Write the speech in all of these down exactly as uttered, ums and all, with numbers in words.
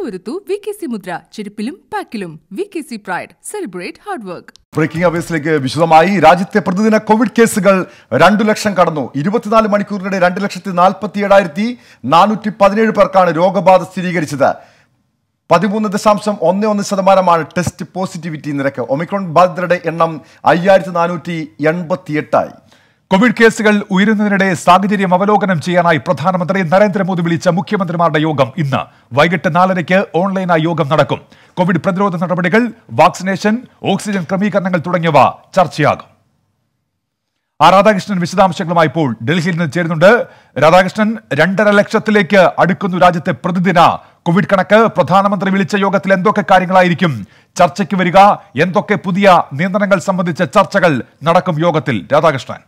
ഉറപ്പുവരുത്തൂ V K C മുദ്ര ചെരുപ്പിലും പാക്കിലും. V K C pride, celebrate hard work. Breaking അവേഴ്സിലേക്ക് വിശദമായി. രാജ്യത്തെ പ്രതിദിന കോവിഡ് കേസുകൾ രണ്ടു ലക്ഷം കടന്നു. ഇരുപത്തിനാല് മണിക്കൂറിനിടെ രണ്ട് ലക്ഷത്തി നാൽപ്പത്തി ഏഴായിരത്തി നാനൂറ്റി പതിനേഴ് പേർക്കാണ് രോഗബാധ സ്ഥിരീകരിച്ചത്. പതിമൂന്ന് ദശാംശം ഒന്ന് ഒന്ന് ശതമാനമാണ് ടെസ്റ്റ് പോസിറ്റിവിറ്റി നിരക്ക്. ഒമിക്രോൺ ബാധിതരുടെ എണ്ണം അയ്യായിരത്തി നാനൂറ്റി എൺപത്തി എട്ടായി. കോവിഡ് കേസുകൾ ഉയരുന്നതിനിടെ സാഹചര്യം അവലോകനം ചെയ്യാനായി പ്രധാനമന്ത്രി നരേന്ദ്രമോദി വിളിച്ച മുഖ്യമന്ത്രിമാരുടെ യോഗം ഇന്ന് വൈകിട്ട് നാലരയ്ക്ക് ഓൺലൈനായി യോഗം നടക്കും. കോവിഡ് പ്രതിരോധ നടപടികൾ, വാക്സിനേഷൻ, ഓക്സിജൻ ക്രമീകരണങ്ങൾ തുടങ്ങിയവ ചർച്ചയാകും. ആ രാധാകൃഷ്ണൻ വിശദാംശങ്ങളുമായി ഇപ്പോൾ ഡൽഹിയിൽ നിന്ന് ചേരുന്നുണ്ട്. രാധാകൃഷ്ണൻ, രണ്ടര ലക്ഷത്തിലേക്ക് അടുക്കുന്നു രാജ്യത്തെ പ്രതിദിന കോവിഡ് കണക്ക്. പ്രധാനമന്ത്രി വിളിച്ച യോഗത്തിൽ എന്തൊക്കെ കാര്യങ്ങളായിരിക്കും ചർച്ചയ്ക്ക് വരിക? എന്തൊക്കെ പുതിയ നിയന്ത്രണങ്ങൾ സംബന്ധിച്ച ചർച്ചകൾ നടക്കും യോഗത്തിൽ? രാധാകൃഷ്ണൻ.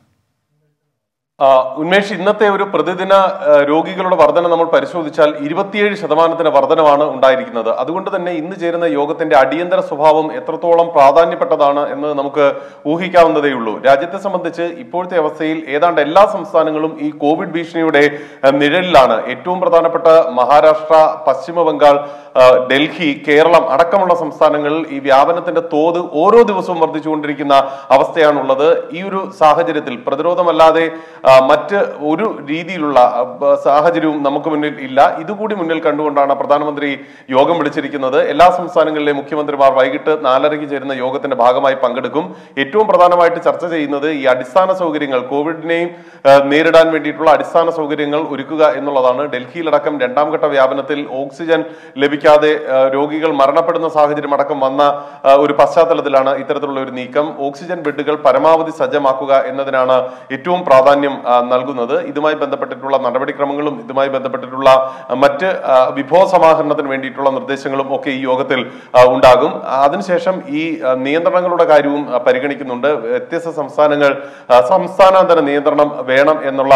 ഉന്മേഷ്, ഇന്നത്തെ ഒരു പ്രതിദിന രോഗികളുടെ വർധന നമ്മൾ പരിശോധിച്ചാൽ ഇരുപത്തിയേഴ് ശതമാനത്തിന് വർധനമാണ് ഉണ്ടായിരിക്കുന്നത്. അതുകൊണ്ട് തന്നെ ഇന്ന് ചേരുന്ന യോഗത്തിന്റെ അടിയന്തര സ്വഭാവം എത്രത്തോളം പ്രാധാന്യപ്പെട്ടതാണ് എന്ന് നമുക്ക് ഊഹിക്കാവുന്നതേയുള്ളൂ. രാജ്യത്തെ സംബന്ധിച്ച് ഇപ്പോഴത്തെ അവസ്ഥയിൽ ഏതാണ്ട് എല്ലാ സംസ്ഥാനങ്ങളും ഈ കോവിഡ് ഭീഷണിയുടെ നിഴലിലാണ്. ഏറ്റവും പ്രധാനപ്പെട്ട മഹാരാഷ്ട്ര, പശ്ചിമ ബംഗാൾ, ഡൽഹി, കേരളം അടക്കമുള്ള സംസ്ഥാനങ്ങളിൽ ഈ വ്യാപനത്തിന്റെ തോത് ഓരോ ദിവസവും വർദ്ധിച്ചുകൊണ്ടിരിക്കുന്ന അവസ്ഥയാണുള്ളത്. ഈ ഒരു സാഹചര്യത്തിൽ പ്രതിരോധമല്ലാതെ മറ്റ് ഒരു രീതിയിലുള്ള സാഹചര്യവും നമുക്ക് മുന്നിൽ ഇല്ല. ഇതുകൂടി മുന്നിൽ കണ്ടുകൊണ്ടാണ് പ്രധാനമന്ത്രി യോഗം വിളിച്ചിരിക്കുന്നത്. എല്ലാ സംസ്ഥാനങ്ങളിലെ മുഖ്യമന്ത്രിമാർ വൈകിട്ട് നാലരയ്ക്ക് ചേരുന്ന യോഗത്തിന്റെ ഭാഗമായി പങ്കെടുക്കും. ഏറ്റവും പ്രധാനമായിട്ട് ചർച്ച ചെയ്യുന്നത് ഈ അടിസ്ഥാന സൗകര്യങ്ങൾ, കോവിഡിനെയും നേരിടാൻ വേണ്ടിയിട്ടുള്ള അടിസ്ഥാന സൗകര്യങ്ങൾ ഒരുക്കുക എന്നുള്ളതാണ്. ഡൽഹിയിലടക്കം രണ്ടാം ഘട്ട വ്യാപനത്തിൽ ഓക്സിജൻ ലഭിക്കാതെ രോഗികൾ മരണപ്പെടുന്ന സാഹചര്യം അടക്കം വന്ന ഒരു പശ്ചാത്തലത്തിലാണ് ഇത്തരത്തിലുള്ള ഒരു നീക്കം. ഓക്സിജൻ ബെഡുകൾ പരമാവധി സജ്ജമാക്കുക എന്നതിനാണ് ഏറ്റവും പ്രാധാന്യം നൽകുന്നത്. ഇതുമായി ബന്ധപ്പെട്ടിട്ടുള്ള നടപടിക്രമങ്ങളും ഇതുമായി ബന്ധപ്പെട്ടിട്ടുള്ള മറ്റ് വിഭവ സമാഹരണത്തിന് വേണ്ടിയിട്ടുള്ള നിർദ്ദേശങ്ങളും ഒക്കെ ഈ യോഗത്തിൽ ഉണ്ടാകും. അതിനുശേഷം ഈ നിയന്ത്രണങ്ങളുടെ കാര്യവും പരിഗണിക്കുന്നുണ്ട്. വ്യത്യസ്ത സംസ്ഥാനങ്ങൾ സംസ്ഥാനാന്തര നിയന്ത്രണം വേണം എന്നുള്ള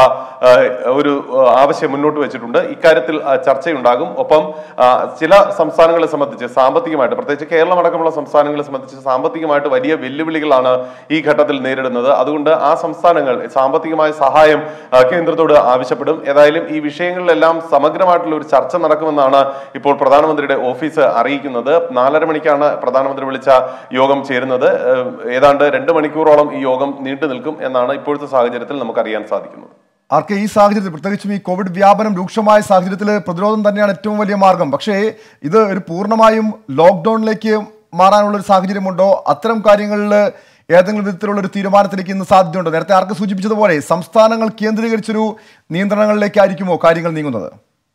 ഒരു ആവശ്യം മുന്നോട്ട് വെച്ചിട്ടുണ്ട്. ഇക്കാര്യത്തിൽ ചർച്ചയുണ്ടാകും. ഒപ്പം ചില സംസ്ഥാനങ്ങളെ സംബന്ധിച്ച് സാമ്പത്തികമായിട്ട്, പ്രത്യേകിച്ച് കേരളം അടക്കമുള്ള സംസ്ഥാനങ്ങളെ സംബന്ധിച്ച് സാമ്പത്തികമായിട്ട് വലിയ വെല്ലുവിളികളാണ് ഈ ഘട്ടത്തിൽ നേരിടുന്നത്. അതുകൊണ്ട് ആ സംസ്ഥാനങ്ങൾ സാമ്പത്തികമായ സഹായം കേന്ദ്രത്തോട് ആവശ്യപ്പെടും. ഏതായാലും ഈ വിഷയങ്ങളിലെല്ലാം സമഗ്രമായിട്ടുള്ള ഒരു ചർച്ച നടക്കുമെന്നാണ് ഇപ്പോൾ പ്രധാനമന്ത്രിയുടെ ഓഫീസ് അറിയിക്കുന്നത്. നാലര മണിക്കാണ് പ്രധാനമന്ത്രി വിളിച്ച യോഗം ചേരുന്നത്. ഏതാണ്ട് രണ്ട് മണിക്കൂറോളം ഈ യോഗം നീണ്ടു നിൽക്കും എന്നാണ് ഇപ്പോഴത്തെ സാഹചര്യത്തിൽ നമുക്ക് അറിയാൻ സാധിക്കുന്നത്. ആർക്ക് ഈ സാഹചര്യത്തിൽ, പ്രത്യേകിച്ചും ഈ കോവിഡ് വ്യാപനം രൂക്ഷമായ സാഹചര്യത്തിൽ പ്രതിരോധം തന്നെയാണ് ഏറ്റവും വലിയ മാർഗം. പക്ഷേ ഇത് ഒരു പൂർണ്ണമായും ലോക്ക്ഡൌണിലേക്ക് മാറാനുള്ള ഒരു സാഹചര്യമുണ്ടോ? അത്തരം കാര്യങ്ങളിൽ ഏതെങ്കിലും വിധത്തിലുള്ള ഒരു തീരുമാനത്തിലേക്ക് ഇന്ന് സാധ്യതയുണ്ടോ? നേരത്തെ ആർക്ക് സൂചിപ്പിച്ചതുപോലെ സംസ്ഥാനങ്ങൾ കേന്ദ്രീകരിച്ചൊരു നിയന്ത്രണങ്ങളിലേക്കായിരിക്കുമോ കാര്യങ്ങൾ നീങ്ങുന്നത്?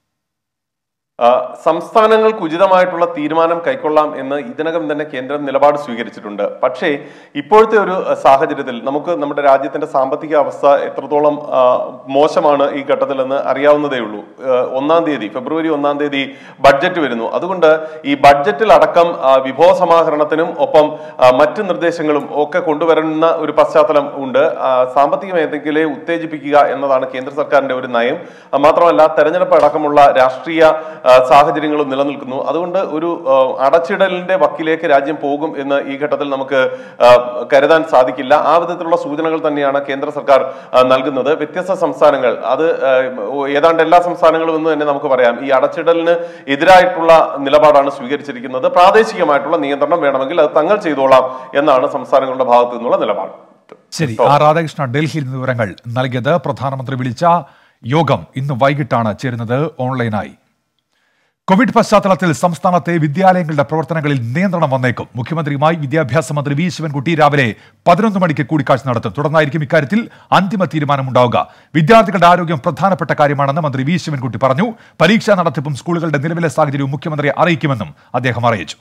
സംസ്ഥാനങ്ങൾക്ക് ഉചിതമായിട്ടുള്ള തീരുമാനം കൈക്കൊള്ളാം എന്ന് ഇതിനകം തന്നെ കേന്ദ്രം നിലപാട് സ്വീകരിച്ചിട്ടുണ്ട്. പക്ഷേ ഇപ്പോഴത്തെ ഒരു സാഹചര്യത്തിൽ നമുക്ക് നമ്മുടെ രാജ്യത്തിന്റെ സാമ്പത്തിക അവസ്ഥ എത്രത്തോളം മോശമാണ് ഈ ഘട്ടത്തിലെന്ന് അറിയാവുന്നതേ ഉള്ളൂ. ഒന്നാം തീയതി ഫെബ്രുവരി ഒന്നാം തീയതി ബഡ്ജറ്റ് വരുന്നു. അതുകൊണ്ട് ഈ ബഡ്ജറ്റിൽ അടക്കം വിഭവ സമാഹരണത്തിനും ഒപ്പം മറ്റ് നിർദ്ദേശങ്ങളും ഒക്കെ കൊണ്ടുവരുന്ന ഒരു പശ്ചാത്തലം ഉണ്ട്. സാമ്പത്തിക മേഖലയെ ഉത്തേജിപ്പിക്കുക എന്നതാണ് കേന്ദ്ര സർക്കാരിന്റെ ഒരു നയം. മാത്രമല്ല തെരഞ്ഞെടുപ്പ് അടക്കമുള്ള രാഷ്ട്രീയ സാഹചര്യങ്ങളും നിലനിൽക്കുന്നു. അതുകൊണ്ട് ഒരു അടച്ചിടലിന്റെ വക്കിലേക്ക് രാജ്യം പോകും എന്ന് ഈ ഘട്ടത്തിൽ നമുക്ക് കരുതാൻ സാധിക്കില്ല. ആ വിധത്തിലുള്ള സൂചനകൾ തന്നെയാണ് കേന്ദ്ര സർക്കാർ നൽകുന്നത്. വ്യത്യസ്ത സംസ്ഥാനങ്ങൾ, അത് ഏതാണ്ട് എല്ലാ സംസ്ഥാനങ്ങളും എന്ന് തന്നെ നമുക്ക് പറയാം, ഈ അടച്ചിടലിന് എതിരായിട്ടുള്ള നിലപാടാണ് സ്വീകരിച്ചിരിക്കുന്നത്. പ്രാദേശികമായിട്ടുള്ള നിയന്ത്രണം വേണമെങ്കിൽ അത് തങ്ങൾ ചെയ്തോളാം എന്നാണ് സംസ്ഥാനങ്ങളുടെ ഭാഗത്തു നിന്നുള്ള നിലപാട്. ശരി, ആർ രാധാകൃഷ്ണൻ ഡൽഹിയിൽ നിന്ന് വിവരങ്ങൾ നൽകിയത്. പ്രധാനമന്ത്രി വിളിച്ച യോഗം ഇന്ന് വൈകിട്ടാണ് ചേരുന്നത് ഓൺലൈനായി. കോവിഡ് പശ്ചാത്തലത്തിൽ സംസ്ഥാനത്തെ വിദ്യാലയങ്ങളുടെ പ്രവർത്തനങ്ങളിൽ നിയന്ത്രണം വന്നേക്കും. മുഖ്യമന്ത്രിയുമായി വിദ്യാഭ്യാസ മന്ത്രി വി ശിവൻകുട്ടി രാവിലെ പതിനൊന്ന് മണിക്ക് കൂടിക്കാഴ്ച നടത്തും. തുടർന്നായിരിക്കും ഇക്കാര്യത്തിൽ അന്തിമ തീരുമാനമുണ്ടാവുക. വിദ്യാർത്ഥികളുടെ ആരോഗ്യം പ്രധാനപ്പെട്ട കാര്യമാണെന്ന് മന്ത്രി വി ശിവൻകുട്ടി പറഞ്ഞു. പരീക്ഷാ നടത്തിപ്പും സ്കൂളുകളുടെ നിലവിലെ സാഹചര്യവും മുഖ്യമന്ത്രിയെ അറിയിക്കുമെന്നും അദ്ദേഹം അറിയിച്ചു.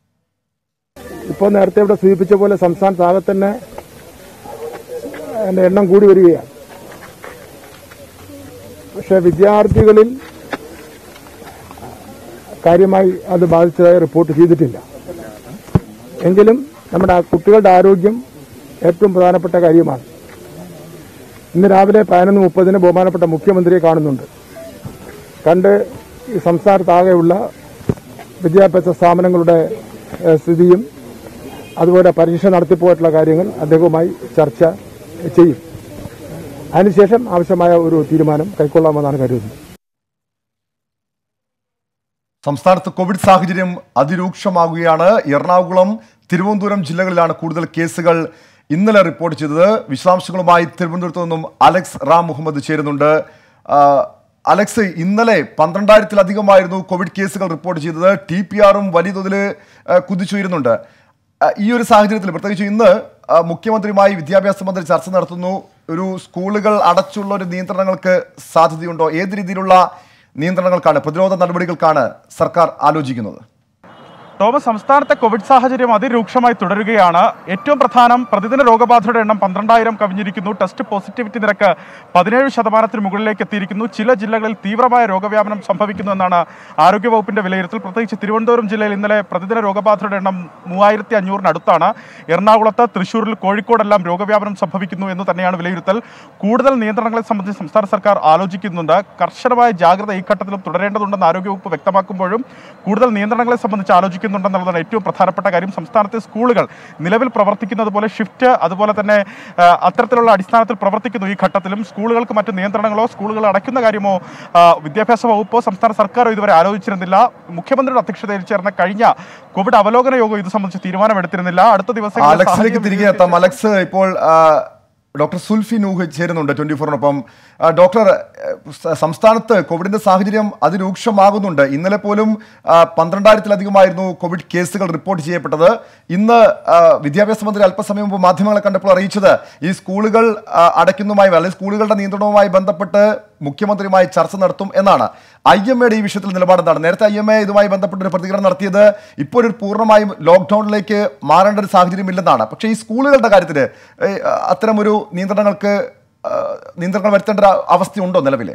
ഇപ്പോൾ നേരത്തെ ഇവിടെ സൂചിപ്പിച്ച പോലെ സംസ്ഥാനത്താകെ തന്നെ എണ്ണം കൂടി വരികയാണ്. പക്ഷെ വിദ്യാർത്ഥികളിൽ കാര്യമായി അത് ബാധിച്ചതായി റിപ്പോർട്ട് ചെയ്തിട്ടില്ല. എങ്കിലും നമ്മുടെ കുട്ടികളുടെ ആരോഗ്യം ഏറ്റവും പ്രധാനപ്പെട്ട കാര്യമാണ്. ഇന്ന് രാവിലെ പതിനൊന്ന് മുപ്പതിന് ബഹുമാനപ്പെട്ട മുഖ്യമന്ത്രിയെ കാണുന്നുണ്ട്. കണ്ട് ഈ സംസ്ഥാനത്താകെയുള്ള വിദ്യാഭ്യാസ സ്ഥാപനങ്ങളുടെ സ്ഥിതിയും അതുപോലെ പരീക്ഷ നടത്തിപ്പോയിട്ടുള്ള കാര്യങ്ങൾ അദ്ദേഹവുമായി ചർച്ച ചെയ്യും. അതിനുശേഷം ആവശ്യമായ ഒരു തീരുമാനം കൈക്കൊള്ളാമെന്നാണ് കരുതുന്നത്. സംസ്ഥാനത്ത് കോവിഡ് സാഹചര്യം അതിരൂക്ഷമാകുകയാണ്. എറണാകുളം, തിരുവനന്തപുരം ജില്ലകളിലാണ് കൂടുതൽ കേസുകൾ ഇന്നലെ റിപ്പോർട്ട് ചെയ്തത്. വിശദാംശങ്ങളുമായി തിരുവനന്തപുരത്ത് നിന്നും അലക്സ് റാം മുഹമ്മദ് ചേരുന്നുണ്ട്. അലക്സ്, ഇന്നലെ പന്ത്രണ്ടായിരത്തിലധികമായിരുന്നു കോവിഡ് കേസുകൾ റിപ്പോർട്ട് ചെയ്തത്. ടി പി ആറും വലിയ തോതിൽ കുതിച്ചുയരുന്നുണ്ട്. ഈ ഒരു സാഹചര്യത്തിൽ പ്രത്യേകിച്ച് ഇന്ന് മുഖ്യമന്ത്രിയുമായി വിദ്യാഭ്യാസ മന്ത്രി ചർച്ച നടത്തുന്നു. ഒരു സ്കൂളുകൾ അടച്ചുള്ള ഒരു നിയന്ത്രണങ്ങൾക്ക് സാധ്യതയുണ്ടോ? ഏത് രീതിയിലുള്ള നിയന്ത്രണങ്ങൾക്കാണ്, പ്രതിരോധ നടപടികൾക്കാണ് സർക്കാർ ആലോചിക്കുന്നത്? തോമസ്, സംസ്ഥാനത്തെ കോവിഡ് സാഹചര്യം അതിരൂക്ഷമായി തുടരുകയാണ്. ഏറ്റവും പ്രധാനം, പ്രതിദിന രോഗബാധയുടെ എണ്ണം പന്ത്രണ്ടായിരം കവിഞ്ഞിരിക്കുന്നു. ടെസ്റ്റ് പോസിറ്റിവിറ്റി നിരക്ക് പതിനേഴ് ശതമാനത്തിന് മുകളിലേക്ക് എത്തിയിരിക്കുന്നു. ചില ജില്ലകളിൽ തീവ്രമായ രോഗവ്യാപനം സംഭവിക്കുന്നു എന്നാണ് ആരോഗ്യവകുപ്പിന്റെ വിലയിരുത്തൽ. പ്രത്യേകിച്ച് തിരുവനന്തപുരം ജില്ലയിൽ ഇന്നലെ പ്രതിദിന രോഗബാധയുടെ എണ്ണം മൂവായിരത്തി അഞ്ഞൂറിനടുത്താണ്. എറണാകുളത്ത്, തൃശ്ശൂരിൽ, കോഴിക്കോടെല്ലാം രോഗവ്യാപനം സംഭവിക്കുന്നു എന്ന് തന്നെയാണ് വിലയിരുത്തൽ. കൂടുതൽ നിയന്ത്രണങ്ങളെ സംബന്ധിച്ച് സംസ്ഥാന സർക്കാർ ആലോചിക്കുന്നുണ്ട്. കർശനമായ ജാഗ്രത ഈ ഘട്ടത്തിലും തുടരേണ്ടതുണ്ടെന്ന് ആരോഗ്യവകുപ്പ് വ്യക്തമാക്കുമ്പോഴും കൂടുതൽ നിയന്ത്രണങ്ങളെ സംബന്ധിച്ച് ആലോചിക്കുന്നു ുണ്ടെന്നുള്ളതാണ് ഏറ്റവും പ്രധാനപ്പെട്ട കാര്യം. സംസ്ഥാനത്തെ സ്കൂളുകൾ നിലവിൽ പ്രവർത്തിക്കുന്നത് പോലെ ഷിഫ്റ്റ് അതുപോലെ തന്നെ അത്തരത്തിലുള്ള അടിസ്ഥാനത്തിൽ പ്രവർത്തിക്കുന്നു. ഈ ഘട്ടത്തിലും സ്കൂളുകൾക്ക് മറ്റ് നിയന്ത്രണങ്ങളോ സ്കൂളുകൾ അടയ്ക്കുന്ന കാര്യമോ വിദ്യാഭ്യാസ വകുപ്പോ സംസ്ഥാന സർക്കാരോ ഇതുവരെ ആലോചിച്ചിരുന്നില്ല. മുഖ്യമന്ത്രിയുടെ അധ്യക്ഷതയിൽ ചേർന്ന കഴിഞ്ഞ കോവിഡ് അവലോകന യോഗം ഇത് സംബന്ധിച്ച് തീരുമാനമെടുത്തിരുന്നില്ല. അടുത്ത ദിവസങ്ങളിലേക്ക് തിരികെ എത്താം. അലക്സ്, ഇപ്പോൾ ഡോക്ടർ സുൽഫി നൂഹ് ചേരുന്നുണ്ട് ട്വന്റി ഫോറിനൊപ്പം. ഡോക്ടർ, സംസ്ഥാനത്ത് കോവിഡിന്റെ സാഹചര്യം അതിരൂക്ഷമാകുന്നുണ്ട്. ഇന്നലെ പോലും പന്ത്രണ്ടായിരത്തിലധികമായിരുന്നു കോവിഡ് കേസുകൾ റിപ്പോർട്ട് ചെയ്യപ്പെട്ടത്. ഇന്ന് വിദ്യാഭ്യാസ മന്ത്രി അല്പസമയം മുമ്പ് മാധ്യമങ്ങളെ കണ്ടപ്പോൾ അറിയിച്ചത് ഈ സ്കൂളുകൾ അടയ്ക്കുന്നതുമായി അല്ലെങ്കിൽ സ്കൂളുകളുടെ നിയന്ത്രണവുമായി ബന്ധപ്പെട്ട് മുഖ്യമന്ത്രിയുമായി ചർച്ച നടത്തും എന്നാണ്. ഐ എം എയുടെ ഈ വിഷയത്തിൽ നിലപാടെന്താണ്? നേരത്തെ ഐ എം എ ഇതുമായി ബന്ധപ്പെട്ടൊരു പ്രതികരണം നടത്തിയത് ഇപ്പോൾ ഒരു പൂർണ്ണമായും ലോക്ക്ഡൌണിലേക്ക് മാറേണ്ട ഒരു സാഹചര്യം ഇല്ലെന്നാണ്. പക്ഷേ ഈ സ്കൂളുകളുടെ കാര്യത്തിൽ അത്തരമൊരു നിയന്ത്രണങ്ങൾക്ക് നിയന്ത്രണം വരുത്തേണ്ട അവസ്ഥയുണ്ടോ നിലവിലെ?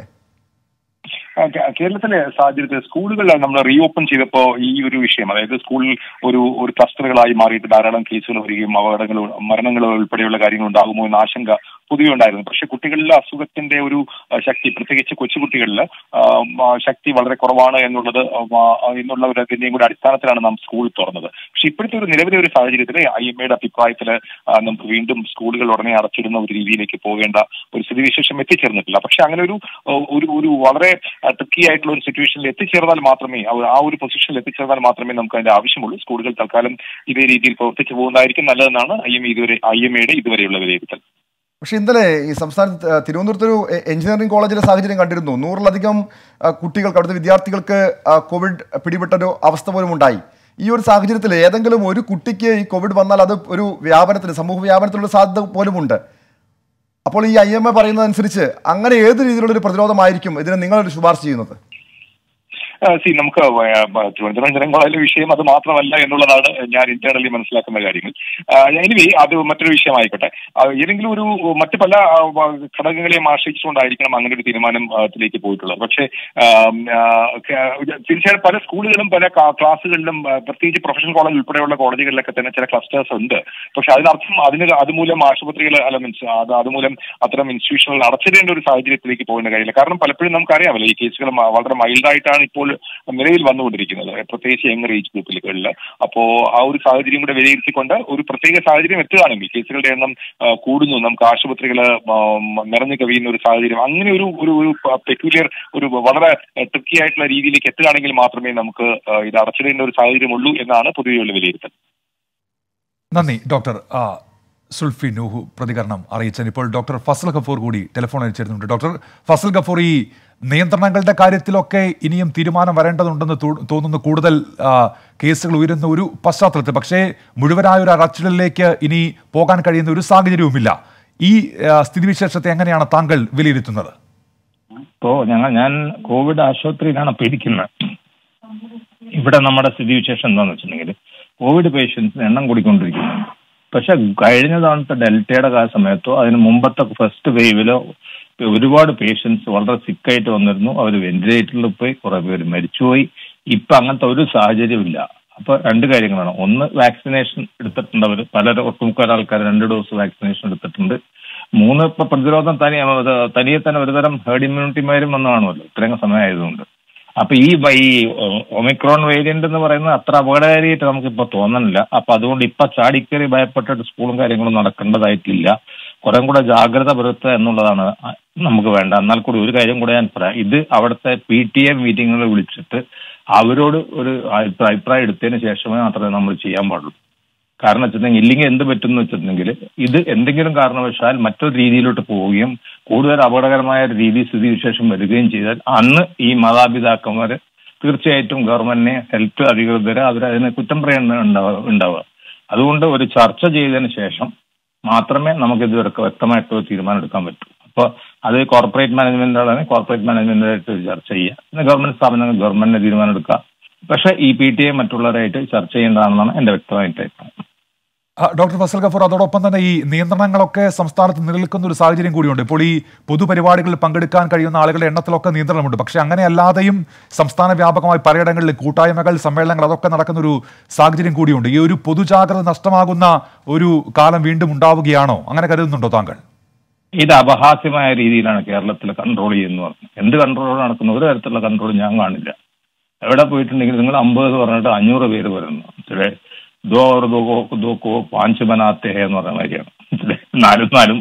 കേരളത്തിലെ സാഹചര്യത്തിൽ സ്കൂളുകൾ നമ്മൾ റീഓപ്പൺ ചെയ്തപ്പോൾ ഈ ഒരു വിഷയം, അതായത് സ്കൂളിൽ ഒരു ഒരു ക്ലസ്റ്ററുകളായി മാറിയിട്ട് ധാരാളം കേസുകൾ വരികയും അപകടങ്ങൾ, മരണങ്ങൾ ഉൾപ്പെടെയുള്ള കാര്യങ്ങൾ ഉണ്ടാകുമോ എന്ന ആശങ്ക പൊതുവെ ഉണ്ടായിരുന്നു. പക്ഷെ കുട്ടികളിലെ അസുഖത്തിന്റെ ഒരു ശക്തി, പ്രത്യേകിച്ച് കൊച്ചുകുട്ടികളിൽ ശക്തി വളരെ കുറവാണ് എന്നുള്ളത് എന്നുള്ള ഒരു അതിന്റെയും കൂടി അടിസ്ഥാനത്തിലാണ് നാം സ്കൂൾ തുറന്നത്. പക്ഷെ ഇപ്പോഴത്തെ ഒരു നിലവിലെ ഒരു സാഹചര്യത്തിൽ ഐ എം എയുടെ അഭിപ്രായത്തിൽ നമുക്ക് വീണ്ടും സ്കൂളുകൾ ഉടനെ അടച്ചിടുന്ന ഒരു രീതിയിലേക്ക് പോകേണ്ട ഒരു സ്ഥിതിവിശേഷം എത്തിച്ചേർന്നിട്ടില്ല. പക്ഷെ അങ്ങനെ ഒരു ഒരു വളരെ ട്രിക്കി ആയിട്ടുള്ള ഒരു സിറ്റുവേഷനിൽ എത്തിച്ചേർന്നാൽ മാത്രമേ, ആ ഒരു പൊസിഷനിൽ എത്തിച്ചേർന്നാൽ മാത്രമേ നമുക്ക് അതിന്റെ ആവശ്യമുള്ളൂ. സ്കൂളുകൾ തൽക്കാലം ഇതേ രീതിയിൽ പ്രവർത്തിച്ചു പോകുന്നതായിരിക്കും നല്ലതെന്നാണ് ഐ എം ഇതുവരെ ഐ എം എയുടെ ഇതുവരെയുള്ള വിലയിരുത്തൽ. പക്ഷേ ഇന്നലെ ഈ സംസ്ഥാനത്ത് തിരുവനന്തപുരത്തൊരു എഞ്ചിനീയറിംഗ് കോളേജിലെ സാഹചര്യം കണ്ടിരുന്നു. നൂറിലധികം കുട്ടികൾക്ക്, അവിടുത്തെ വിദ്യാർത്ഥികൾക്ക് കോവിഡ് പിടിപെട്ടൊരു അവസ്ഥ പോലും ഉണ്ടായി. ഈ ഒരു സാഹചര്യത്തിൽ ഏതെങ്കിലും ഒരു കുട്ടിക്ക് ഈ കോവിഡ് വന്നാൽ അത് ഒരു വ്യാപനത്തിന്, സമൂഹ വ്യാപനത്തിനുള്ള സാധ്യത പോലുമുണ്ട്. അപ്പോൾ ഈ ഐ എം എ പറയുന്നതനുസരിച്ച് അങ്ങനെ ഏത് രീതിയിലുള്ള ഒരു പ്രതിരോധമായിരിക്കും ഇതിന് നിങ്ങളൊരു ശുപാർശ ചെയ്യുന്നത്? സി നമുക്ക് തിരുവനന്തപുരം ജനങ്ങളുടെ വിഷയം അത് മാത്രമല്ല എന്നുള്ളതാണ് ഞാൻ ഇന്റേണലി മനസ്സിലാക്കുന്ന കാര്യങ്ങൾ. എനിവേ, അത് മറ്റൊരു വിഷയമായിക്കോട്ടെ. ഏതെങ്കിലും ഒരു മറ്റു പല ഘടകങ്ങളെയും ആശ്രയിച്ചുകൊണ്ടായിരിക്കണം അങ്ങനെ ഒരു തീരുമാനത്തിലേക്ക് പോയിട്ടുള്ളത്. പക്ഷേ തീർച്ചയായും പല സ്കൂളുകളും പല ക്ലാസ്സുകളിലും, പ്രത്യേകിച്ച് പ്രൊഫഷണൽ കോളേജ് ഉൾപ്പെടെയുള്ള കോളേജുകളിലൊക്കെ തന്നെ ചില ക്ലസ്റ്റേഴ്സ് ഉണ്ട്. പക്ഷെ അതിനർത്ഥം അതിന് അതുമൂലം ആശുപത്രികൾ അല്ല മീൻസ് അത് അതുമൂലം അത്തരം ഇൻസ്റ്റിറ്റ്യൂഷനുകൾ അടച്ചിടേണ്ട ഒരു സാഹചര്യത്തിലേക്ക് പോകേണ്ട കാര്യമില്ല. കാരണം പലപ്പോഴും നമുക്കറിയാമല്ലോ, ഈ കേസുകൾ വളരെ മൈൽഡായിട്ടാണ് ഇപ്പോൾ നിലവിൽ വന്നുകൊണ്ടിരിക്കുന്നത്, പ്രത്യേകിച്ച് യങ് ഏജ് ഗ്രൂപ്പുകളിൽ. അപ്പോ ആ ഒരു സാഹചര്യം കൂടെ വിലയിരുത്തിക്കൊണ്ട് ഒരു പ്രത്യേക സാഹചര്യം എത്തുകയാണെങ്കിൽ, കേസുകളുടെ എണ്ണം കൂടുന്നു, നമുക്ക് ആശുപത്രികൾ നിറഞ്ഞു കവിയുന്ന ഒരു സാഹചര്യം, അങ്ങനെ ഒരു ഒരു പെക്യുലിയർ ഒരു വളരെ ട്രിക്കി ആയിട്ടുള്ള രീതിയിലേക്ക് എത്തുകയാണെങ്കിൽ മാത്രമേ നമുക്ക് ഇത് അടച്ചിടേണ്ട ഒരു സാഹചര്യമുള്ളൂ എന്നാണ് പൊതുവെയുള്ള വിലയിരുത്തൽ. നന്ദി ഡോക്ടർ സുൽഫി നൂഹു പ്രതികരണം അറിയിച്ചത്. ഇപ്പോൾ ഡോക്ടർ ഫസൽ ഗഫൂർ കൂടി ടെലിഫോണിൽ ചേരുന്നുണ്ട്. ഡോക്ടർ ഫസൽ ഗഫൂർ, ഈ നിയന്ത്രണങ്ങളുടെ കാര്യത്തിലൊക്കെ ഇനിയും തീരുമാനം വരേണ്ടതുണ്ടെന്ന് തോന്നുന്നു, കൂടുതൽ കേസുകൾ ഉയരുന്ന ഒരു പശ്ചാത്തലത്തിൽ. പക്ഷേ മുഴുവനായ ഒരു അടച്ചിടലിലേക്ക് ഇനി പോകാൻ കഴിയുന്ന ഒരു സാഹചര്യവുമില്ല. ഈ സ്ഥിതിവിശേഷത്തെ എങ്ങനെയാണ് താങ്കൾ വിലയിരുത്തുന്നത്? ഇപ്പോ ഞങ്ങൾ ഞാൻ കോവിഡ് ആശുപത്രിയിലാണ് ഇപ്പോൾ ഇരിക്കുന്നത്. ഇവിടെ നമ്മുടെ സ്ഥിതിവിശേഷം എന്താണെന്ന് വെച്ചിട്ടുണ്ടെങ്കിൽ കോവിഡ് പേഷ്യൻസിന് എണ്ണം കൂടിക്കൊണ്ടിരിക്കുന്നുണ്ട്. പക്ഷെ കഴിഞ്ഞ തവണത്തെ ഡെൽറ്റയുടെ കാല സമയത്തോ അതിന് മുമ്പത്തെ ഫസ്റ്റ് വേവിലോ ഒരുപാട് പേഷ്യൻസ് വളരെ സിക്കായിട്ട് വന്നിരുന്നു. അവർ വെന്റിലേറ്ററിൽ പോയി, കുറെ പേര് മരിച്ചുപോയി. ഇപ്പൊ അങ്ങനത്തെ ഒരു സാഹചര്യമില്ല. അപ്പൊ രണ്ട് കാര്യങ്ങളാണ്. ഒന്ന്, വാക്സിനേഷൻ എടുത്തിട്ടുണ്ട് അവർ, പല ഒട്ടുമുക്കാൽ ആൾക്കാർ രണ്ട് ഡോസ് വാക്സിനേഷൻ എടുത്തിട്ടുണ്ട്. മൂന്ന്, ഇപ്പൊ പ്രതിരോധം തനി തനിയെ തന്നെ ഒരുതരം ഹേർഡ് ഇമ്മ്യൂണിറ്റിമാരും വന്നു കാണുമല്ലോ ഇത്രയും സമയമായതുകൊണ്ട്. അപ്പൊ ഈ ഈ ഒമിക്രോൺ വേരിയന്റ് എന്ന് പറയുന്നത് അത്ര അപകടകാരിയായിട്ട് നമുക്കിപ്പോ തോന്നുന്നില്ല. അപ്പൊ അതുകൊണ്ട് ഇപ്പൊ ചാടിക്കേറി ഭയപ്പെട്ടിട്ട് സ്കൂളും കാര്യങ്ങളും നടക്കേണ്ടതായിട്ടില്ല. കുറെ കൂടെ ജാഗ്രത പുലർത്തുക എന്നുള്ളതാണ് നമുക്ക് വേണ്ട. എന്നാൽ കൂടി ഒരു കാര്യം കൂടെ ഞാൻ പറയാം, ഇത് അവിടുത്തെ പി ടി എ മീറ്റിങ്ങുകൾ വിളിച്ചിട്ട് അവരോട് ഒരു അഭിപ്രായം എടുത്തതിന് ശേഷമേ മാത്രമേ നമ്മൾ ചെയ്യാൻ പാടുള്ളൂ. കാരണം വെച്ചിട്ടുണ്ടെങ്കിൽ ഇല്ലെങ്കിൽ എന്ത് പറ്റുമെന്ന് വെച്ചിട്ടുണ്ടെങ്കിൽ ഇത് എന്തെങ്കിലും കാരണവശാൽ മറ്റൊരു രീതിയിലോട്ട് പോവുകയും കൂടുതൽ അപകടകരമായ ഒരു രീതി സ്ഥിതിവിശേഷം വരികയും ചെയ്താൽ അന്ന് ഈ മാതാപിതാക്കന്മാർ തീർച്ചയായിട്ടും ഗവൺമെന്റിനെ ഹെൽത്ത് അധികൃതരെ അവരതിനെ കുറ്റം പറയുന്ന ഉണ്ടാവുക. അതുകൊണ്ട് ഒരു ചർച്ച ചെയ്തതിന് ശേഷം മാത്രമേ നമുക്കിത് വ്യക്തമായിട്ട് തീരുമാനം എടുക്കാൻ പറ്റൂ. അപ്പോൾ അത് കോർപ്പറേറ്റ് മാനേജ്മെന്റുകളാണ് കോർപ്പറേറ്റ് മാനേജ്മെന്റായിട്ട് ചർച്ച ചെയ്യുക, പിന്നെ ഗവൺമെന്റ് സ്ഥാപനങ്ങൾ ഗവൺമെന്റിനെ തീരുമാനം എടുക്കുക. പക്ഷേ ഈ പി ടി എ മറ്റുള്ളവരായിട്ട് ചർച്ച ചെയ്യേണ്ടതാണെന്നാണ് എന്റെ വ്യക്തമായിട്ട് അഭിപ്രായം. ഡോക്ടർ ഫസൽ ഗഫൂർ, അതോടൊപ്പം തന്നെ ഈ നിയന്ത്രണങ്ങളൊക്കെ സംസ്ഥാനത്ത് നിലനിൽക്കുന്ന ഒരു സാഹചര്യം കൂടിയുണ്ട്. ഇപ്പോൾ ഈ പൊതുപരിപാടികളിൽ പങ്കെടുക്കാൻ കഴിയുന്ന ആളുകളുടെ എണ്ണത്തിലൊക്കെ നിയന്ത്രണമുണ്ട്. പക്ഷെ അങ്ങനെ അല്ലാതെയും സംസ്ഥാന വ്യാപകമായി പലയിടങ്ങളിൽ കൂട്ടായ്മകൾ, സമ്മേളനങ്ങൾ അതൊക്കെ നടക്കുന്ന ഒരു സാഹചര്യം കൂടിയുണ്ട്. ഈ ഒരു പൊതുജാഗ്രത നഷ്ടമാകുന്ന ഒരു കാലം വീണ്ടും ഉണ്ടാവുകയാണോ? അങ്ങനെ കരുതുന്നുണ്ടോ താങ്കൾ? ഇത് അപഹാസ്യമായ രീതിയിലാണ് കേരളത്തിൽ കൺട്രോൾ ചെയ്യുന്നത്. എന്ത് കൺട്രോൾ നടക്കുന്ന ഒരു തരത്തിലുള്ള കൺട്രോൾ ഞാൻ കാണില്ല. എവിടെ പോയിട്ടുണ്ടെങ്കിൽ നിങ്ങൾ അമ്പത് പറഞ്ഞിട്ട് അഞ്ഞൂറ് പേര് വരുന്നു. ദോ ഓർ ദോ ദോ കോ പാഞ്ച് ബനാത്തെ എന്ന് പറഞ്ഞ മാതിരിയാണ്. നാലും നാലും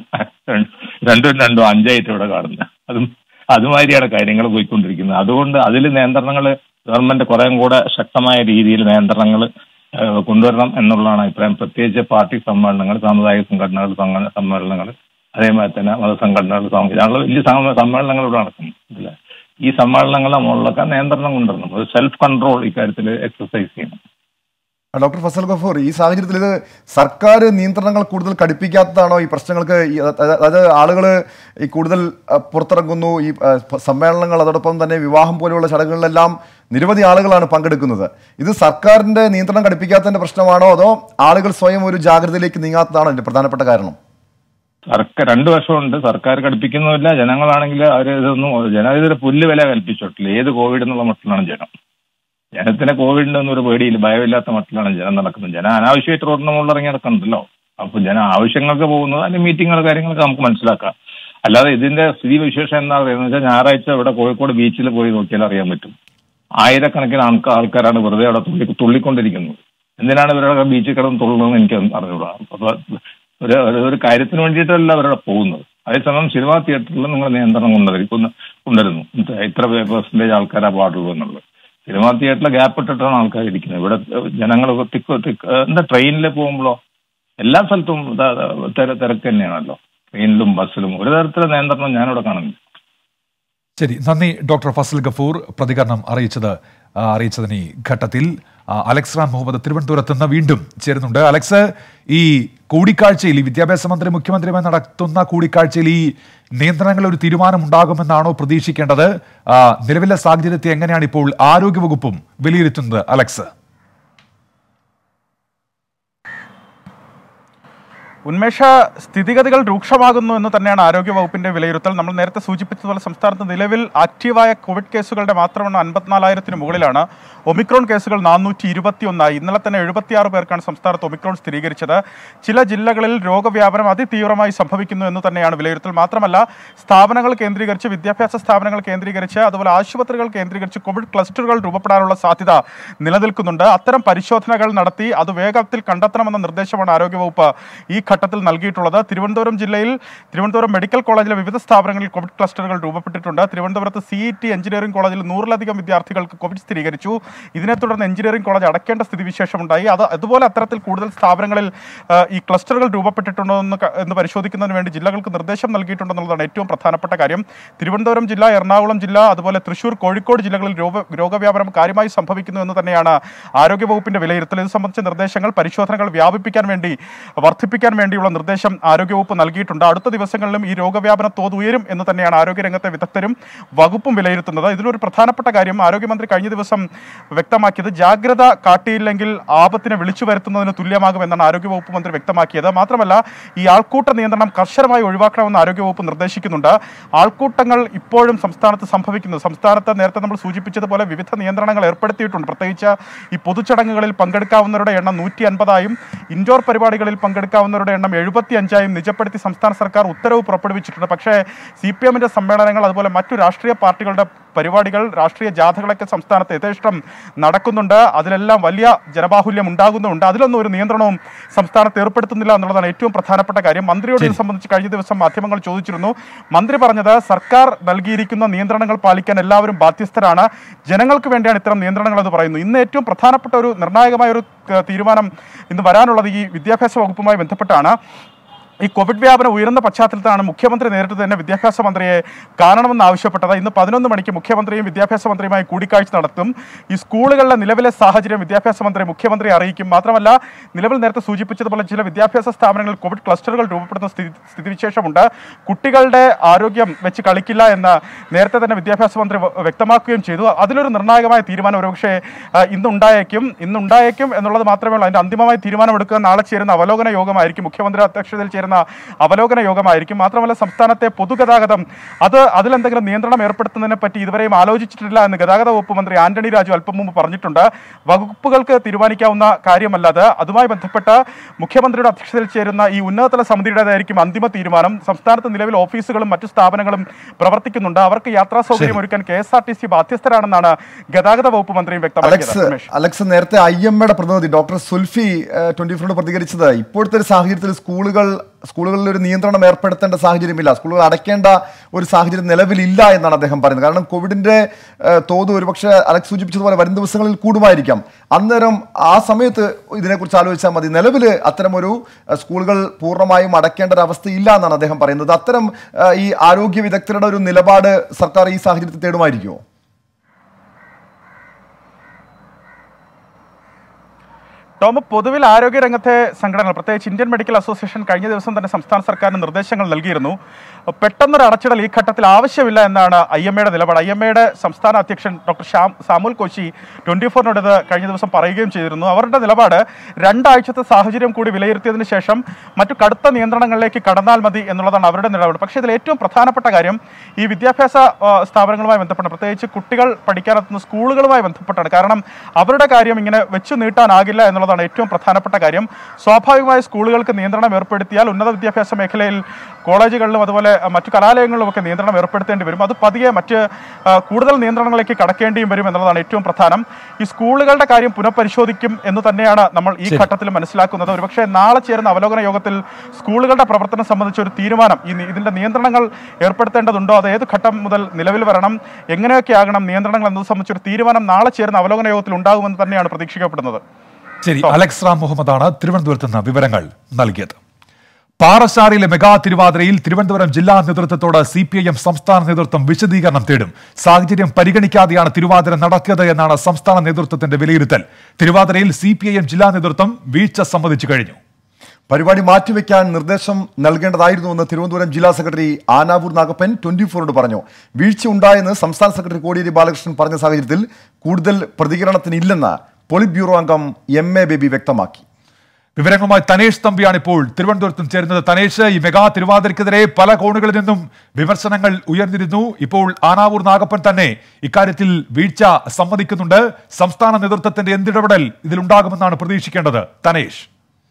രണ്ടും രണ്ടും അഞ്ചായിട്ട് ഇവിടെ കാണുന്നത്. അതും അതുമാതിരിയാണ് കാര്യങ്ങൾ പോയിക്കൊണ്ടിരിക്കുന്നത്. അതുകൊണ്ട് അതിൽ നിയന്ത്രണങ്ങൾ ഗവൺമെന്റ് കുറേം കൂടെ ശക്തമായ രീതിയിൽ നിയന്ത്രണങ്ങൾ കൊണ്ടുവരണം എന്നുള്ളതാണ് അഭിപ്രായം. പ്രത്യേകിച്ച് പാർട്ടി സമ്മേളനങ്ങൾ, സാമുദായിക സംഘടനകൾ സമ്മേളനങ്ങൾ, അതേമാതിരി തന്നെ മതസംഘടനകൾ, ഞങ്ങൾ വലിയ സമ്മേളനങ്ങൾ ഇവിടെ നടക്കുന്നു. ഈ സമ്മേളനങ്ങളുടെ മുകളിലൊക്കെ നിയന്ത്രണം കൊണ്ടുവരണം. ഒരു സെൽഫ് കൺട്രോൾ ഇക്കാര്യത്തിൽ എക്സസൈസ് ചെയ്യണം. ഡോക്ടർ ഫസൽ ഗഫൂർ, ഈ സാഹചര്യത്തിൽ ഇത് സർക്കാർ നിയന്ത്രണങ്ങൾ കൂടുതൽ കടുപ്പിക്കാത്തതാണോ ഈ പ്രശ്നങ്ങൾക്ക്? അതായത് ആളുകൾ ഈ കൂടുതൽ പുറത്തിറങ്ങുന്നു, ഈ സമ്മേളനങ്ങൾ, അതോടൊപ്പം തന്നെ വിവാഹം പോലെയുള്ള ചടങ്ങുകളിലെല്ലാം നിരവധി ആളുകളാണ് പങ്കെടുക്കുന്നത്. ഇത് സർക്കാരിന്റെ നിയന്ത്രണം കടുപ്പിക്കാത്തതിന്റെ പ്രശ്നമാണോ, അതോ ആളുകൾ സ്വയം ഒരു ജാഗ്രതയിലേക്ക് നീങ്ങാത്തതാണോ ഇതിന്റെ പ്രധാനപ്പെട്ട കാരണം? സർക്കാർ രണ്ടു വർഷമുണ്ട്. സർക്കാർ കടുപ്പിക്കുന്നില്ല. ജനങ്ങളാണെങ്കിൽ അവർ ഇതൊന്നും ജനം ഇതിന് പുല്ല് വില കൽപ്പിച്ചിട്ടില്ല. ഏത് കോവിഡ് എന്നുള്ള മട്ടിലാണ് ജനം. ജനത്തിന് കോവിഡിന്റെ ഒന്നും ഒരു പേടിയില്ല, ഭയമില്ലാത്ത മട്ടിലാണ് ജനം നടക്കുന്നത്. ജനം അനാവശ്യമായിട്ട് റോഡിന് മുകളിൽ ഇറങ്ങി നടക്കുന്നുണ്ടല്ലോ. അപ്പൊ ജനം ആവശ്യങ്ങൾക്ക് പോകുന്നത് അതിന്റെ മീറ്റിങ്ങുകൾ കാര്യങ്ങളൊക്കെ നമുക്ക് മനസ്സിലാക്കാം. അല്ലാതെ ഇതിന്റെ സ്ഥിതി വിശേഷം എന്താ പറയുന്നത് വെച്ചാൽ ഞായറാഴ്ച ഇവിടെ കോഴിക്കോട് ബീച്ചിൽ പോയി നോക്കിയാൽ അറിയാൻ പറ്റും. ആയിരക്കണക്കിന് ആൾക്കാരാണ് വെറുതെ അവിടെ തുള്ളി തുള്ളിക്കൊണ്ടിരിക്കുന്നത്. എന്തിനാണ് ഇവരുടെ ബീച്ചിൽ കിടന്ന് തുള്ളുന്നതെന്ന് എനിക്ക് അറിഞ്ഞൂടാ. അപ്പൊ ഒരു ഒരു കാര്യത്തിന് വേണ്ടിയിട്ടല്ല അവരവിടെ പോകുന്നത്. അതേസമയം സിനിമാ തിയേറ്ററിൽ നിങ്ങൾ നിയന്ത്രണം കൊണ്ടുവരിക്കുന്ന കൊണ്ടുവരുന്നു. ഇത്ര പെർസെന്റേജ് ആൾക്കാരാ പാടുള്ളൂ എന്നുള്ളത്. സിനിമാ തിയേറ്ററിൽ ഗ്യാപ്പ് ഇട്ടിട്ടാണ് ആൾക്കാർ ഇരിക്കുന്നത്. ഇവിടെ ജനങ്ങൾ തിക്ക് തിക്ക് എന്താ ട്രെയിനിൽ പോകുമ്പോഴോ എല്ലാ സ്ഥലത്തും തിരക്ക് തന്നെയാണല്ലോ. ട്രെയിനിലും ബസ്സിലും ഒരു തരത്തിലുള്ള നിയന്ത്രണം ഞാനിവിടെ കാണുന്നില്ല. ശരി, നന്ദി ഡോക്ടർ ഫസൽ ഗഫൂർ പ്രതികരണം അറിയിച്ചത് അറിയിച്ചതിന് ഈ ഘട്ടത്തിൽ. അലക്സ് റാം മുഹമ്മദ് തിരുവനന്തപുരത്ത് നിന്ന് വീണ്ടും ചേരുന്നുണ്ട്. അലക്സ്, ഈ കൂടിക്കാഴ്ചയിൽ ഈ വിദ്യാഭ്യാസ മന്ത്രി മുഖ്യമന്ത്രിയുമായി നടത്തുന്ന കൂടിക്കാഴ്ചയിൽ ഈ നിയന്ത്രണങ്ങൾ ഒരു തീരുമാനം ഉണ്ടാകുമെന്നാണോ പ്രതീക്ഷിക്കേണ്ടത്? നിലവിലെ സാഹചര്യത്തെ എങ്ങനെയാണ് ഇപ്പോൾ ആരോഗ്യവകുപ്പും വിലയിരുത്തുന്നത്? അലക്സ്, ഉന്മേഷ, സ്ഥിതിഗതികൾ രൂക്ഷമാകുന്നു എന്ന് തന്നെയാണ് ആരോഗ്യവകുപ്പിന്റെ വിലയിരുത്തൽ. നമ്മൾ നേരത്തെ സൂചിപ്പിച്ചതുപോലെ സംസ്ഥാനത്ത് നിലവിൽ ആക്റ്റീവായ കോവിഡ് കേസുകളുടെ മാത്രമാണ് അൻപത്തിനാലായിരത്തിന് മുകളിലാണ്. ഒമിക്രോൺ കേസുകൾ നാനൂറ്റി ഇരുപത്തി ഒന്നായി. ഇന്നലെ തന്നെ എഴുപത്തിയാറ് പേർക്കാണ് സംസ്ഥാനത്ത് ഒമിക്രോൺ സ്ഥിരീകരിച്ചത്. ചില ജില്ലകളിൽ രോഗവ്യാപനം അതിതീവ്രമായി സംഭവിക്കുന്നു എന്ന് തന്നെയാണ് വിലയിരുത്തൽ. മാത്രമല്ല, സ്ഥാപനങ്ങൾ കേന്ദ്രീകരിച്ച്, വിദ്യാഭ്യാസ സ്ഥാപനങ്ങൾ കേന്ദ്രീകരിച്ച്, അതുപോലെ ആശുപത്രികൾ കേന്ദ്രീകരിച്ച് കോവിഡ് ക്ലസ്റ്ററുകൾ രൂപപ്പെടാനുള്ള സാധ്യത നിലനിൽക്കുന്നുണ്ട്. അത്തരം പരിശോധനകൾ നടത്തി അത് വേഗത്തിൽ കണ്ടെത്തണമെന്ന നിർദ്ദേശമാണ് ആരോഗ്യവകുപ്പ് ഈ ഘട്ടത്തിൽ നൽകിയിട്ടുള്ളത്. തിരുവനന്തപുരം ജില്ലയിൽ തിരുവനന്തപുരം മെഡിക്കൽ കോളേജിലെ വിവിധ സ്ഥാപനങ്ങളിൽ കോവിഡ് ക്ലസ്റ്ററുകൾ രൂപപ്പെട്ടിട്ടുണ്ട്. തിരുവനന്തപുരത്ത് സി ഇ ടി എഞ്ചിനീയറിംഗ് കോളേജിൽ നൂറിലധികം വിദ്യാർത്ഥികൾക്ക് കോവിഡ് സ്ഥിരീകരിച്ചു. ഇതിനെ തുടർന്ന് എഞ്ചിനീയറിംഗ് കോളേജ് അടയ്ക്കേണ്ട സ്ഥിതിവിശേഷമുണ്ടായി. അത് അതുപോലെ അത്തരത്തിൽ കൂടുതൽ സ്ഥാപനങ്ങളിൽ ഈ ക്ലസ്റ്ററുകൾ രൂപപ്പെട്ടിട്ടുണ്ടോ എന്ന് എന്ന് പരിശോധിക്കുന്നതിന് വേണ്ടി ജില്ലകൾക്ക് നിർദ്ദേശം നൽകിയിട്ടുണ്ടെന്നുള്ളതാണ് ഏറ്റവും പ്രധാനപ്പെട്ട കാര്യം. തിരുവനന്തപുരം ജില്ല, എറണാകുളം ജില്ല, അതുപോലെ തൃശൂർ, കോഴിക്കോട് ജില്ലകളിൽ രോഗ രോഗവ്യാപനം കാര്യമായി സംഭവിക്കുന്നു എന്ന് തന്നെയാണ് ആരോഗ്യവകുപ്പിന്റെ വിലയിരുത്തൽ. ഇത് സംബന്ധിച്ച നിർദ്ദേശങ്ങൾ, പരിശോധനകൾ വ്യാപിപ്പിക്കാൻ വേണ്ടി വർദ്ധിപ്പിക്കാൻ വേണ്ടിയുള്ള നിർദ്ദേശം ആരോഗ്യവകുപ്പ് നൽകിയിട്ടുണ്ട്. അടുത്ത ദിവസങ്ങളിലും ഈ രോഗവ്യാപന തോത് ഉയരും എന്ന് തന്നെയാണ് ആരോഗ്യരംഗത്തെ വിദഗ്ധരും വകുപ്പും വിലയിരുത്തുന്നത്. ഇതിലൊരു പ്രധാനപ്പെട്ട കാര്യം ആരോഗ്യമന്ത്രി കഴിഞ്ഞ ദിവസം വ്യക്തമാക്കിയത്, ജാഗ്രത കാട്ടിയില്ലെങ്കിൽ ആപത്തിനെ വിളിച്ചു വരുത്തുന്നതിന് തുല്യമാകുമെന്നാണ് ആരോഗ്യവകുപ്പ് മന്ത്രി വ്യക്തമാക്കിയത്. മാത്രമല്ല, ഈ ആൾക്കൂട്ട നിയന്ത്രണം കർശനമായി ഒഴിവാക്കണമെന്ന് ആരോഗ്യവകുപ്പ് നിർദ്ദേശിക്കുന്നുണ്ട്. ആൾക്കൂട്ടങ്ങൾ ഇപ്പോഴും സംസ്ഥാനത്ത് സംഭവിക്കുന്നു. സംസ്ഥാനത്ത് നേരത്തെ നമ്മൾ സൂചിപ്പിച്ചതുപോലെ വിവിധ നിയന്ത്രണങ്ങൾ ഏർപ്പെടുത്തിയിട്ടുണ്ട്. പ്രത്യേകിച്ച് ഈ പൊതുചടങ്ങുകളിൽ പങ്കെടുക്കാവുന്നവരുടെ എണ്ണം നൂറ്റി അൻപതായും ഇൻഡോർ പരിപാടികളിൽ പങ്കെടുക്കാവുന്നവരുടെ എണ്ണം എഴുപത്തി അഞ്ചായും നിജപ്പെടുത്തി സംസ്ഥാന സർക്കാർ ഉത്തരവ് പുറപ്പെടുവിച്ചിട്ടുണ്ട്. പക്ഷേ സി പി എമ്മിൻ്റെ സമ്മേളനങ്ങൾ അതുപോലെ മറ്റു രാഷ്ട്രീയ പാർട്ടികളുടെ പരിപാടികൾ, രാഷ്ട്രീയ ജാഥകളൊക്കെ സംസ്ഥാനത്ത് യഥേഷ്ടം നടക്കുന്നുണ്ട്. അതിലെല്ലാം വലിയ ജനബാഹുല്യം ഉണ്ടാകുന്നുണ്ട്. അതിലൊന്നും ഒരു നിയന്ത്രണവും സംസ്ഥാനത്ത് ഏർപ്പെടുത്തുന്നില്ല എന്നുള്ളതാണ് ഏറ്റവും പ്രധാനപ്പെട്ട കാര്യം. മന്ത്രിയോട് ഇത് സംബന്ധിച്ച് കഴിഞ്ഞ ദിവസം മാധ്യമങ്ങൾ ചോദിച്ചിരുന്നു. മന്ത്രി പറഞ്ഞത് സർക്കാർ നൽകിയിരിക്കുന്ന നിയന്ത്രണങ്ങൾ പാലിക്കാൻ എല്ലാവരും ബാധ്യസ്ഥരാണ്, ജനങ്ങൾക്ക് വേണ്ടിയാണ് ഇത്തരം നിയന്ത്രണങ്ങൾ എന്ന് പറയുന്നു. ഇന്ന് ഏറ്റവും പ്രധാനപ്പെട്ട ഒരു നിർണായകമായ ഒരു തീരുമാനം ഇന്ന് വരാനുള്ളത് ഈ വിദ്യാഭ്യാസ വകുപ്പുമായി ബന്ധപ്പെട്ടാണ്. ഈ കോവിഡ് വ്യാപനം ഉയർന്ന പശ്ചാത്തലത്തിലാണ് മുഖ്യമന്ത്രി നേരിട്ട് തന്നെ വിദ്യാഭ്യാസ മന്ത്രിയെ കാണണമെന്ന് ആവശ്യപ്പെട്ടത്. ഇന്ന് പതിനൊന്ന് മണിക്ക് മുഖ്യമന്ത്രിയും വിദ്യാഭ്യാസ മന്ത്രിയുമായി കൂടിക്കാഴ്ച നടത്തും. ഈ സ്കൂളുകളിലെ നിലവിലെ സാഹചര്യം വിദ്യാഭ്യാസ മന്ത്രി മുഖ്യമന്ത്രിയെ അറിയിക്കും. മാത്രമല്ല, നിലവിൽ നേരത്തെ സൂചിപ്പിച്ചതുപോലെ ചില വിദ്യാഭ്യാസ സ്ഥാപനങ്ങളിൽ കോവിഡ് ക്ലസ്റ്ററുകൾ രൂപപ്പെടുന്ന സ്ഥിതി സ്ഥിതിവിശേഷമുണ്ട്. കുട്ടികളുടെ ആരോഗ്യം വെച്ച് കളിക്കില്ല എന്ന് നേരത്തെ തന്നെ വിദ്യാഭ്യാസ മന്ത്രി വ്യക്തമാക്കുകയും ചെയ്തു. അതിലൊരു നിർണായകമായ തീരുമാനം ഒരുപക്ഷെ ഇന്നുണ്ടായേക്കും ഇന്നുണ്ടായേക്കും എന്നുള്ളത് മാത്രമേ ഉള്ളൂ. അതിൻ്റെ അന്തിമമായ തീരുമാനമെടുക്കുക നാളെ ചേരുന്ന അവലോകന യോഗമായിരിക്കും. മുഖ്യമന്ത്രി അധ്യക്ഷതയിൽ ചേരുന്ന അവലോകന യോഗമായിരിക്കും. മാത്രമല്ല, സംസ്ഥാനത്തെ പൊതുഗതാഗതം അത് അതിലെന്തെങ്കിലും നിയന്ത്രണം ഏർപ്പെടുത്തുന്നതിനെ പറ്റി ഇതുവരെയും ആലോചിച്ചിട്ടില്ല എന്ന് ഗതാഗത വകുപ്പ് മന്ത്രി ആന്റണി രാജു അല്പം മുമ്പ് പറഞ്ഞിട്ടുണ്ട്. വകുപ്പുകൾക്ക് തീരുമാനിക്കാവുന്ന കാര്യമല്ലാതെ അതുമായി ബന്ധപ്പെട്ട് മുഖ്യമന്ത്രിയുടെ അധ്യക്ഷതയിൽ ചേരുന്ന ഈ ഉന്നതതല സമിതിയുടേതായിരിക്കും അന്തിമ തീരുമാനം. സംസ്ഥാനത്ത് നിലവിൽ ഓഫീസുകളും മറ്റു സ്ഥാപനങ്ങളും പ്രവർത്തിക്കുന്നുണ്ട്. അവർക്ക് യാത്രാ സൗകര്യം ഒരുക്കാൻ K S R T C ബാധ്യസ്ഥരാണെന്നാണ് ഗതാഗത വകുപ്പ് മന്ത്രിയും വ്യക്തമാക്കിയത്. അലക്സ്, നേരത്തെ ഐ എം എയുടെ പ്രതിനിധി ഡോക്ടർ സുൽഫി ട്വന്റി ഫോറിനോട് പ്രതികരിച്ചത് ഇപ്പോഴത്തെ ഒരു സാഹചര്യത്തിൽ സ്കൂളുകൾ സ്കൂളുകളിൽ ഒരു നിയന്ത്രണം ഏർപ്പെടുത്തേണ്ട സാഹചര്യമില്ല, സ്കൂളുകൾ അടയ്ക്കേണ്ട ഒരു സാഹചര്യം നിലവിലില്ല എന്നാണ് അദ്ദേഹം പറയുന്നത്. കാരണം കോവിഡിന്റെ തോത് ഒരുപക്ഷെ അലക്സ് സൂചിപ്പിച്ചതുപോലെ വരും ദിവസങ്ങളിൽ കൂടുമായിരിക്കാം. അന്നേരം ആ സമയത്ത് ഇതിനെക്കുറിച്ച് ആലോചിച്ചാൽ മതി. നിലവിൽ അത്തരമൊരു സ്കൂളുകൾ പൂർണ്ണമായും അടയ്ക്കേണ്ട ഒരു അവസ്ഥയില്ല എന്നാണ് അദ്ദേഹം പറയുന്നത്. അത്തരം ഈ ആരോഗ്യ വിദഗ്ധരുടെ ഒരു നിലപാട് സർക്കാർ ഈ സാഹചര്യത്തിൽ തേടുമായിരിക്കുമോ? ടോം, പൊതുവിൽ ആരോഗ്യരംഗത്തെ സംഘടനകൾ, പ്രത്യേകിച്ച് ഇന്ത്യൻ മെഡിക്കൽ അസോസിയേഷൻ കഴിഞ്ഞ ദിവസം തന്നെ സംസ്ഥാന സർക്കാരിന് നിർദ്ദേശങ്ങൾ നൽകിയിരുന്നു. പെട്ടെന്നൊരു അടച്ചിടൽ ഈ ഘട്ടത്തിൽ ആവശ്യമില്ല എന്നാണ് ഐ എം എയുടെ നിലപാട്. ഐ എം എയുടെ സംസ്ഥാന അധ്യക്ഷൻ doctor Shyam Samuel Koshy twenty ഫോറിനോട് ഇത് കഴിഞ്ഞ ദിവസം പറയുകയും ചെയ്തിരുന്നു. അവരുടെ നിലപാട് രണ്ടാഴ്ചത്തെ സാഹചര്യം കൂടി വിലയിരുത്തിയതിനു ശേഷം മറ്റു കടുത്ത നിയന്ത്രണങ്ങളിലേക്ക് കടന്നാൽ മതി എന്നുള്ളതാണ് അവരുടെ നിലപാട്. പക്ഷേ ഇതിൽ ഏറ്റവും പ്രധാനപ്പെട്ട കാര്യം ഈ വിദ്യാഭ്യാസ സ്ഥാപനങ്ങളുമായി ബന്ധപ്പെട്ട്, പ്രത്യേകിച്ച് കുട്ടികൾ പഠിക്കാനെത്തുന്ന സ്കൂളുകളുമായി ബന്ധപ്പെട്ടാണ്. കാരണം അവരുടെ കാര്യം ഇങ്ങനെ വെച്ചു നീട്ടാനാകില്ല എന്നുള്ളത് ഏറ്റവും പ്രധാനപ്പെട്ട കാര്യം. സ്വാഭാവികമായ സ്കൂളുകൾക്ക് നിയന്ത്രണം ഏർപ്പെടുത്തിയാൽ ഉന്നത വിദ്യാഭ്യാസ മേഖലയിൽ കോളേജുകളിലും അതുപോലെ മറ്റു കലാലയങ്ങളിലും ഒക്കെ നിയന്ത്രണം ഏർപ്പെടുത്തേണ്ടി വരും. അത് പതിയെ മറ്റ് കൂടുതൽ നിയന്ത്രണങ്ങളിലേക്ക് കടക്കേണ്ടിയും വരും എന്നുള്ളതാണ് ഏറ്റവും പ്രധാനം. ഈ സ്കൂളുകളുടെ കാര്യം പുനഃപരിശോധിക്കും എന്ന് തന്നെയാണ് നമ്മൾ ഈ ഘട്ടത്തിൽ മനസ്സിലാക്കുന്നത്. ഒരുപക്ഷെ നാളെ ചേരുന്ന അവലോകന യോഗത്തിൽ സ്കൂളുകളുടെ പ്രവർത്തനം സംബന്ധിച്ച ഒരു തീരുമാനം, ഈ ഇതിന്റെ നിയന്ത്രണങ്ങൾ ഏർപ്പെടുത്തേണ്ടതുണ്ടോ, അത് ഏത് ഘട്ടം മുതൽ നിലവിൽ വരണം, എങ്ങനെയൊക്കെ ആകണം നിയന്ത്രണങ്ങൾ എന്നത് സംബന്ധിച്ചൊരു തീരുമാനം നാളെ ചേരുന്ന അവലോകന യോഗത്തിൽ ഉണ്ടാകുമെന്ന് തന്നെയാണ് പ്രതീക്ഷിക്കപ്പെടുന്നത്. ശരി, അലക്സ് റാം മുഹമ്മദാണ് തിരുവനന്തപുരത്ത് നിന്ന് വിവരങ്ങൾ നൽകിയത്. പാറശാലയിലെ മെഗാ തിരുവാതിരയിൽ തിരുവനന്തപുരം ജില്ലാ നേതൃത്വത്തോട് സി പി ഐ എം സംസ്ഥാന നേതൃത്വം വിശദീകരണം തേടും. സാഹചര്യം പരിഗണിക്കാതെയാണ് തിരുവാതിര നടത്തിയത് എന്നാണ് സംസ്ഥാന നേതൃത്വത്തിന്റെ വിലയിരുത്തൽ. തിരുവാതിരയിൽ സി പി ഐ എം ജില്ലാ നേതൃത്വം വീഴ്ച സമ്മതിച്ചു കഴിഞ്ഞു. പരിപാടി മാറ്റിവെക്കാൻ നിർദ്ദേശം നൽകേണ്ടതായിരുന്നുവെന്ന് തിരുവനന്തപുരം ജില്ലാ സെക്രട്ടറി ആനാവൂർ നാഗപ്പൻ ട്വന്റി ഫോറിനോട് പറഞ്ഞു. വീഴ്ച ഉണ്ടായെന്ന് സംസ്ഥാന സെക്രട്ടറി കോടിയേരി ബാലകൃഷ്ണൻ പറഞ്ഞ സാഹചര്യത്തിൽ കൂടുതൽ പ്രതികരണത്തിനില്ലെന്ന് പോളിറ്റ് ബ്യൂറോ അംഗം എം എ ബേബി വ്യക്തമാക്കി. വിവരങ്ങളുമായി തനേഷ് തമ്പിയാണ് ഇപ്പോൾ തിരുവനന്തപുരത്തും ചേരുന്നത്. തനേഷ്, ഈ മെഗാ തിരുവാതിരക്കെതിരെ പല കോണുകളിൽ നിന്നും വിമർശനങ്ങൾ ഉയർന്നിരുന്നു. ഇപ്പോൾ ആനാവൂർ നാഗപ്പൻ തന്നെ ഇക്കാര്യത്തിൽ വീഴ്ച സമ്മതിക്കുന്നുണ്ട്. സംസ്ഥാന നേതൃത്വത്തിന്റെ എന്തിടപെടൽ ഇതിലുണ്ടാകുമെന്നാണ് പ്രതീക്ഷിക്കേണ്ടത്? തനേഷ്.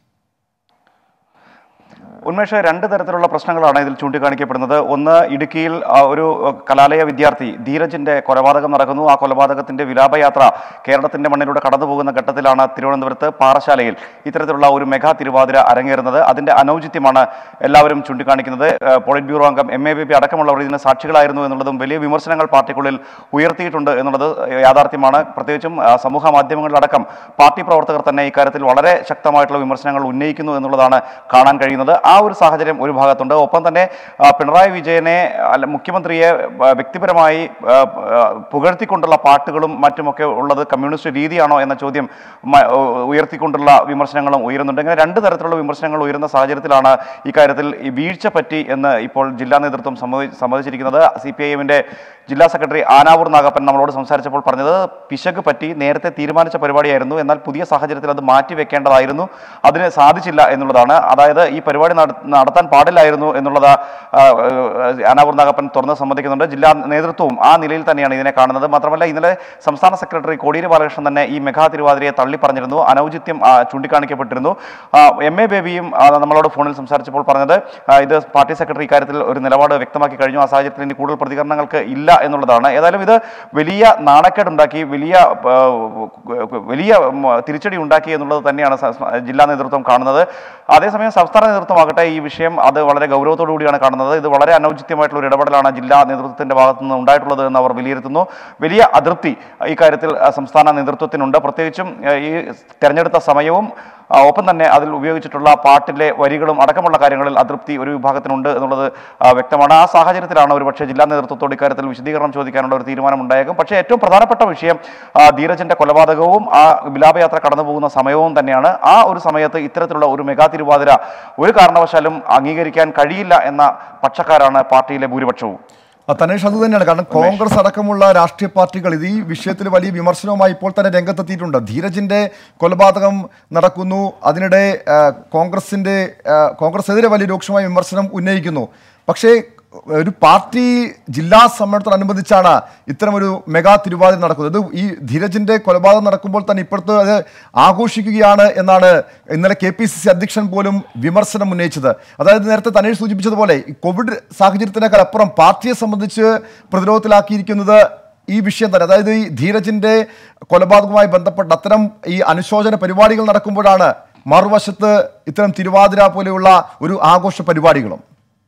ഉന്മേഷ, രണ്ട് തരത്തിലുള്ള പ്രശ്നങ്ങളാണ് ഇതിൽ ചൂണ്ടിക്കാണിക്കപ്പെടുന്നത്. ഒന്ന്, ഇടുക്കിയിൽ ഒരു കലാലയ വിദ്യാർത്ഥി ധീരജിന്റെ കൊലപാതകം നടക്കുന്നു. ആ കൊലപാതകത്തിന്റെ വിലാപയാത്ര കേരളത്തിന്റെ മണ്ണിലൂടെ കടന്നു പോകുന്ന ഘട്ടത്തിലാണ് തിരുവനന്തപുരത്ത് പാറശാലയിൽ ഇത്തരത്തിലുള്ള ഒരു മെഗാ തിരുവാതിര അരങ്ങേറുന്നത്. അതിന്റെ അനൗചിത്യമാണ് എല്ലാവരും ചൂണ്ടിക്കാണിക്കുന്നത്. പോളിറ്റ് ബ്യൂറോ അംഗം എം എ ബി പി അടക്കമുള്ളവർ ഇതിന് സാക്ഷികളായിരുന്നു എന്നുള്ളതും വലിയ വിമർശനങ്ങൾ പാർട്ടിക്കുള്ളിൽ ഉയർത്തിയിട്ടുണ്ട് എന്നുള്ളത് യാഥാർത്ഥ്യമാണ്. പ്രത്യേകിച്ചും സമൂഹ മാധ്യമങ്ങളിലടക്കം പാർട്ടി പ്രവർത്തകർ തന്നെ ഇക്കാര്യത്തിൽ വളരെ ശക്തമായിട്ടുള്ള വിമർശനങ്ങൾ ഉന്നയിക്കുന്നു എന്നുള്ളതാണ് കാണാൻ കഴിയുന്നത്. ആ ഒരു സാഹചര്യം ഒരു ഭാഗത്തുണ്ട്. ഒപ്പം തന്നെ പിണറായി വിജയനെ അല്ല മുഖ്യമന്ത്രിയെ വ്യക്തിപരമായി പുകഴ്ത്തിക്കൊണ്ടുള്ള പാട്ടുകളും മറ്റുമൊക്കെ ഉള്ളത് കമ്മ്യൂണിസ്റ്റ് രീതിയാണോ എന്ന ചോദ്യം ഉയർത്തിക്കൊണ്ടുള്ള വിമർശനങ്ങളും ഉയരുന്നുണ്ട്. ഇങ്ങനെ രണ്ട് തരത്തിലുള്ള വിമർശനങ്ങൾ ഉയരുന്ന സാഹചര്യത്തിലാണ് ഇക്കാര്യത്തിൽ ഈ വീഴ്ച പറ്റി എന്ന് ഇപ്പോൾ ജില്ലാ നേതൃത്വം സമ്മതിച്ചിരിക്കുന്നത്. സി പി ഐ എമ്മിന്റെ ജില്ലാ സെക്രട്ടറി ആനാവൂർ നാഗപ്പൻ നമ്മളോട് സംസാരിച്ചപ്പോൾ പറഞ്ഞത് പിശക് പറ്റി, നേരത്തെ തീരുമാനിച്ച പരിപാടിയായിരുന്നു, എന്നാൽ പുതിയ സാഹചര്യത്തിൽ അത് മാറ്റിവെക്കേണ്ടതായിരുന്നു, അതിന് സാധിച്ചില്ല എന്നുള്ളതാണ്. അതായത് ഈ പരിപാടി നടത്താൻ പാടില്ലായിരുന്നു എന്നുള്ളത് അനാവൂർ നാഗപ്പൻ തുറന്ന് സമ്മതിക്കുന്നുണ്ട്. ജില്ലാ നേതൃത്വവും ആ നിലയിൽ തന്നെയാണ് ഇതിനെ കാണുന്നത്. മാത്രമല്ല ഇന്നലെ സംസ്ഥാന സെക്രട്ടറി കോടിയേരി ബാലകൃഷ്ണൻ തന്നെ ഈ മെഗാ തിരുവാതിരയെ തള്ളിപ്പറഞ്ഞിരുന്നു, അനൗചിത്യം ചൂണ്ടിക്കാണിക്കപ്പെട്ടിരുന്നു. എം എ ബേബിയും നമ്മളോട് ഫോണിൽ സംസാരിച്ചപ്പോൾ പറഞ്ഞത് ഇത് പാർട്ടി സെക്രട്ടറി ഇക്കാര്യത്തിൽ ഒരു നിലപാട് വ്യക്തമാക്കി കഴിഞ്ഞു, ആ സാഹചര്യത്തിൽ ഇനി കൂടുതൽ പ്രതികരണങ്ങൾക്ക് ഇല്ല എന്നുള്ളതാണ്. ഏതായാലും ഇത് വലിയ നാണക്കേടുണ്ടാക്കി, വലിയ വലിയ തിരിച്ചടി ഉണ്ടാക്കി എന്നുള്ളത് തന്നെയാണ് ജില്ലാ നേതൃത്വം കാണുന്നത്. അതേസമയം സംസ്ഥാന നേതൃത്വമാകട്ടെ ഈ വിഷയം അത് വളരെ ഗൗരവത്തോടു കൂടിയാണ് കാണുന്നത്. ഇത് വളരെ അനൗചിത്യമായിട്ടുള്ള ഒരു ഇടപെടലാണ് ജില്ലാ നേതൃത്വത്തിന്റെ ഭാഗത്തു നിന്ന് ഉണ്ടായിട്ടുള്ളത് എന്ന് അവർ വിലയിരുത്തുന്നു. വലിയ അതൃപ്തി ഇക്കാര്യത്തിൽ സംസ്ഥാന നേതൃത്വത്തിനുണ്ട്. പ്രത്യേകിച്ചും ഈ തെരഞ്ഞെടുത്ത സമയവും ഒപ്പം തന്നെ അതിൽ ഉപയോഗിച്ചിട്ടുള്ള പാട്ടിലെ വരികളും അടക്കമുള്ള കാര്യങ്ങളിൽ അതൃപ്തി ഒരു വിഭാഗത്തിനുണ്ട് എന്നുള്ളത് വ്യക്തമാണ്. ആ സാഹചര്യത്തിലാണ് ഒരുപക്ഷെ ജില്ലാ നേതൃത്വത്തോട് ഇക്കാര്യത്തിൽ വിശദീകരണം ചോദിക്കാനുള്ള ഒരു തീരുമാനം ഉണ്ടായേക്കും. പക്ഷേ ഏറ്റവും പ്രധാനപ്പെട്ട വിഷയം ധീരജിന്റെ കൊലപാതകവും ആ വിലാപയാത്ര കടന്നു പോകുന്ന സമയവും തന്നെയാണ്. ആ ഒരു സമയത്ത് ഇത്തരത്തിലുള്ള ഒരു മെഗാ തിരുവാതിര ഒരു കാരണവശാലും അംഗീകരിക്കാൻ കഴിയില്ല എന്ന പക്ഷക്കാരാണ് പാർട്ടിയിലെ ഭൂരിപക്ഷവും. തനേഷ്, അത് തന്നെയാണ്. കാരണം കോൺഗ്രസ് അടക്കമുള്ള രാഷ്ട്രീയ പാർട്ടികൾ ഇത് ഈ വിഷയത്തിൽ വലിയ വിമർശനവുമായി ഇപ്പോൾ തന്നെ രംഗത്തെത്തിയിട്ടുണ്ട്. ധീരജിന്റെ കൊലപാതകം നടക്കുന്നു, അതിനിടെ കോൺഗ്രസിന്റെ കോൺഗ്രസിനെതിരെ വലിയ രൂക്ഷമായ വിമർശനം ഉന്നയിക്കുന്നു. പക്ഷേ ഒരു പാർട്ടി ജില്ലാ സമ്മേളനത്തോടനുബന്ധിച്ചാണ് ഇത്തരമൊരു മെഗാ തിരുവാതിര നടക്കുന്നത്. ഈ ധീരജിന്റെ കൊലപാതകം നടക്കുമ്പോൾ തന്നെ ഇപ്പോഴത്തെ അത് ആഘോഷിക്കുകയാണ് എന്നാണ് ഇന്നലെ കെ പി സി സി അധ്യക്ഷൻ പോലും വിമർശനം ഉന്നയിച്ചത്. അതായത് നേരത്തെ തനേഷ് സൂചിപ്പിച്ചതുപോലെ ഈ കോവിഡ് സാഹചര്യത്തിനേക്കാൾ അപ്പുറം പാർട്ടിയെ സംബന്ധിച്ച് പ്രതിരോധത്തിലാക്കിയിരിക്കുന്നത് ഈ വിഷയം തന്നെ. അതായത് ഈ ധീരജിന്റെ കൊലപാതകവുമായി ബന്ധപ്പെട്ട അത്തരം ഈ അനുശോചന പരിപാടികൾ നടക്കുമ്പോഴാണ് മറുവശത്ത് ഇത്തരം തിരുവാതിര പോലെയുള്ള ഒരു ആഘോഷ പരിപാടികളും.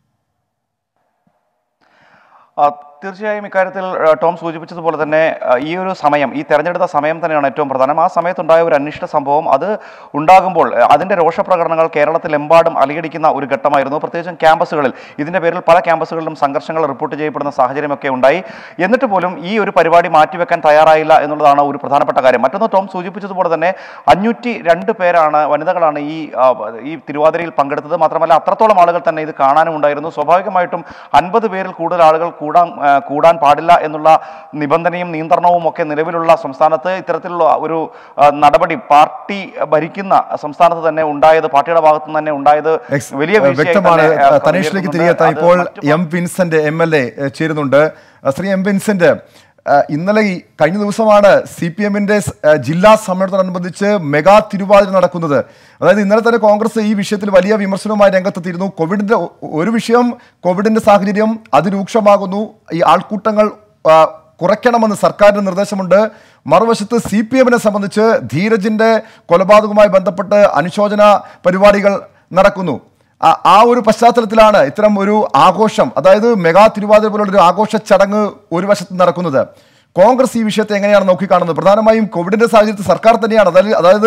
തീർച്ചയായും ഇക്കാര്യത്തിൽ ടോം സൂചിപ്പിച്ചതുപോലെ തന്നെ ഈ ഒരു സമയം, ഈ തെരഞ്ഞെടുത്ത സമയം തന്നെയാണ് ഏറ്റവും പ്രധാനം. ആ സമയത്തുണ്ടായ ഒരു അനിഷ്ട സംഭവം അത് ഉണ്ടാകുമ്പോൾ അതിൻ്റെ രോഷപ്രകടനങ്ങൾ കേരളത്തിലെമ്പാടും അലയടിക്കുന്ന ഒരു ഘട്ടമായിരുന്നു. പ്രത്യേകിച്ചും ക്യാമ്പസുകളിൽ ഇതിൻ്റെ പേരിൽ പല ക്യാമ്പസുകളിലും സംഘർഷങ്ങൾ റിപ്പോർട്ട് ചെയ്യപ്പെടുന്ന സാഹചര്യമൊക്കെ ഉണ്ടായി. എന്നിട്ട് പോലും ഈ ഒരു പരിപാടി മാറ്റിവെക്കാൻ തയ്യാറായില്ല എന്നുള്ളതാണ് ഒരു പ്രധാനപ്പെട്ട കാര്യം. മറ്റൊന്ന് ടോം സൂചിപ്പിച്ചതുപോലെ തന്നെ അഞ്ഞൂറ്റി രണ്ട് പേരാണ് വനിതകളാണ് ഈ ഈ തിരുവാതിരയിൽ പങ്കെടുത്തത്. മാത്രമല്ല അത്രത്തോളം ആളുകൾ തന്നെ ഇത് കാണാനും ഉണ്ടായിരുന്നു. സ്വാഭാവികമായിട്ടും അൻപത് പേരിൽ കൂടുതൽ ആളുകൾ കൂടാൻ കൂടാൻ പാടില്ല എന്നുള്ള നിബന്ധനയും നിയന്ത്രണവും ഒക്കെ നിലവിലുള്ള സംസ്ഥാനത്ത് ഇത്തരത്തിലുള്ള ഒരു നടപടി പാർട്ടി ഭരിക്കുന്ന സംസ്ഥാനത്ത് തന്നെ ഉണ്ടായത്, പാർട്ടിയുടെ ഭാഗത്തു നിന്ന് തന്നെ ഉണ്ടായത് വലിയ വ്യക്തമാണ്. തനേഷിലേക്ക് തിരികെ എത്താൻ ഇപ്പോൾ M Vincent M L A ചേരുന്നുണ്ട്. ശ്രീ എം വിൻസെന്റ്, ഇന്നലെ കഴിഞ്ഞ ദിവസമാണ് സി പി എമ്മിന്റെ ജില്ലാ സമ്മേളനത്തോടനുബന്ധിച്ച് മെഗാ തിരുവാതിര നടക്കുന്നത്. അതായത് ഇന്നലെ തന്നെ കോൺഗ്രസ് ഈ വിഷയത്തിൽ വലിയ വിമർശനവുമായി രംഗത്തെത്തിയിരുന്നു. കോവിഡിന്റെ ഒരു വിഷയം, കോവിഡിന്റെ സാഹചര്യം അതിരൂക്ഷമാകുന്നു, ഈ ആൾക്കൂട്ടങ്ങൾ കുറയ്ക്കണമെന്ന് സർക്കാരിന്റെ നിർദ്ദേശമുണ്ട്. മറുവശത്ത് സി പി എമ്മിനെ സംബന്ധിച്ച് ധീരജിന്റെ കൊലപാതകവുമായി ബന്ധപ്പെട്ട് അനുശോചന പരിപാടികൾ നടക്കുന്നു. ആ ഒരു പശ്ചാത്തലത്തിലാണ് ഇത്തരം ഒരു ആഘോഷം, അതായത് മെഗാ തിരുവാതിര പോലുള്ള ഒരു ആഘോഷ ചടങ്ങ് ഒരു വശത്ത് നടക്കുന്നത്. കോൺഗ്രസ് ഈ വിഷയത്തെ എങ്ങനെയാണ് നോക്കിക്കാണുന്നത്? പ്രധാനമായും കോവിഡിന്റെ സാഹചര്യത്തിൽ സർക്കാർ തന്നെയാണ്, അതായത് അതായത്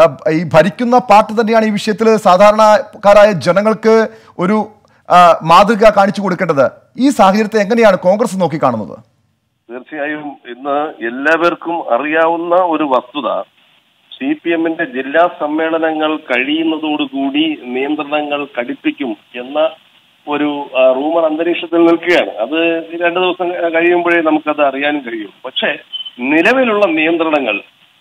ഈ ഭരിക്കുന്ന പാർട്ടി തന്നെയാണ് ഈ വിഷയത്തിൽ സാധാരണക്കാരായ ജനങ്ങൾക്ക് ഒരു മാതൃക കാണിച്ചു കൊടുക്കേണ്ടത്. ഈ സാഹചര്യത്തെ എങ്ങനെയാണ് കോൺഗ്രസ് നോക്കിക്കാണുന്നത്? തീർച്ചയായും ഇന്ന് എല്ലാവർക്കും അറിയാവുന്ന ഒരു വസ്തുത, സി പി എമ്മിന്റെ ജില്ലാ സമ്മേളനങ്ങൾ കഴിയുന്നതോടുകൂടി നിയന്ത്രണങ്ങൾ കടുപ്പിക്കും എന്ന ഒരു റൂമർ അന്തരീക്ഷത്തിൽ നിൽക്കുകയാണ്. അത് രണ്ടു ദിവസം കഴിയുമ്പോഴേ നമുക്കത് അറിയാനും കഴിയും. പക്ഷേ നിലവിലുള്ള നിയന്ത്രണങ്ങൾ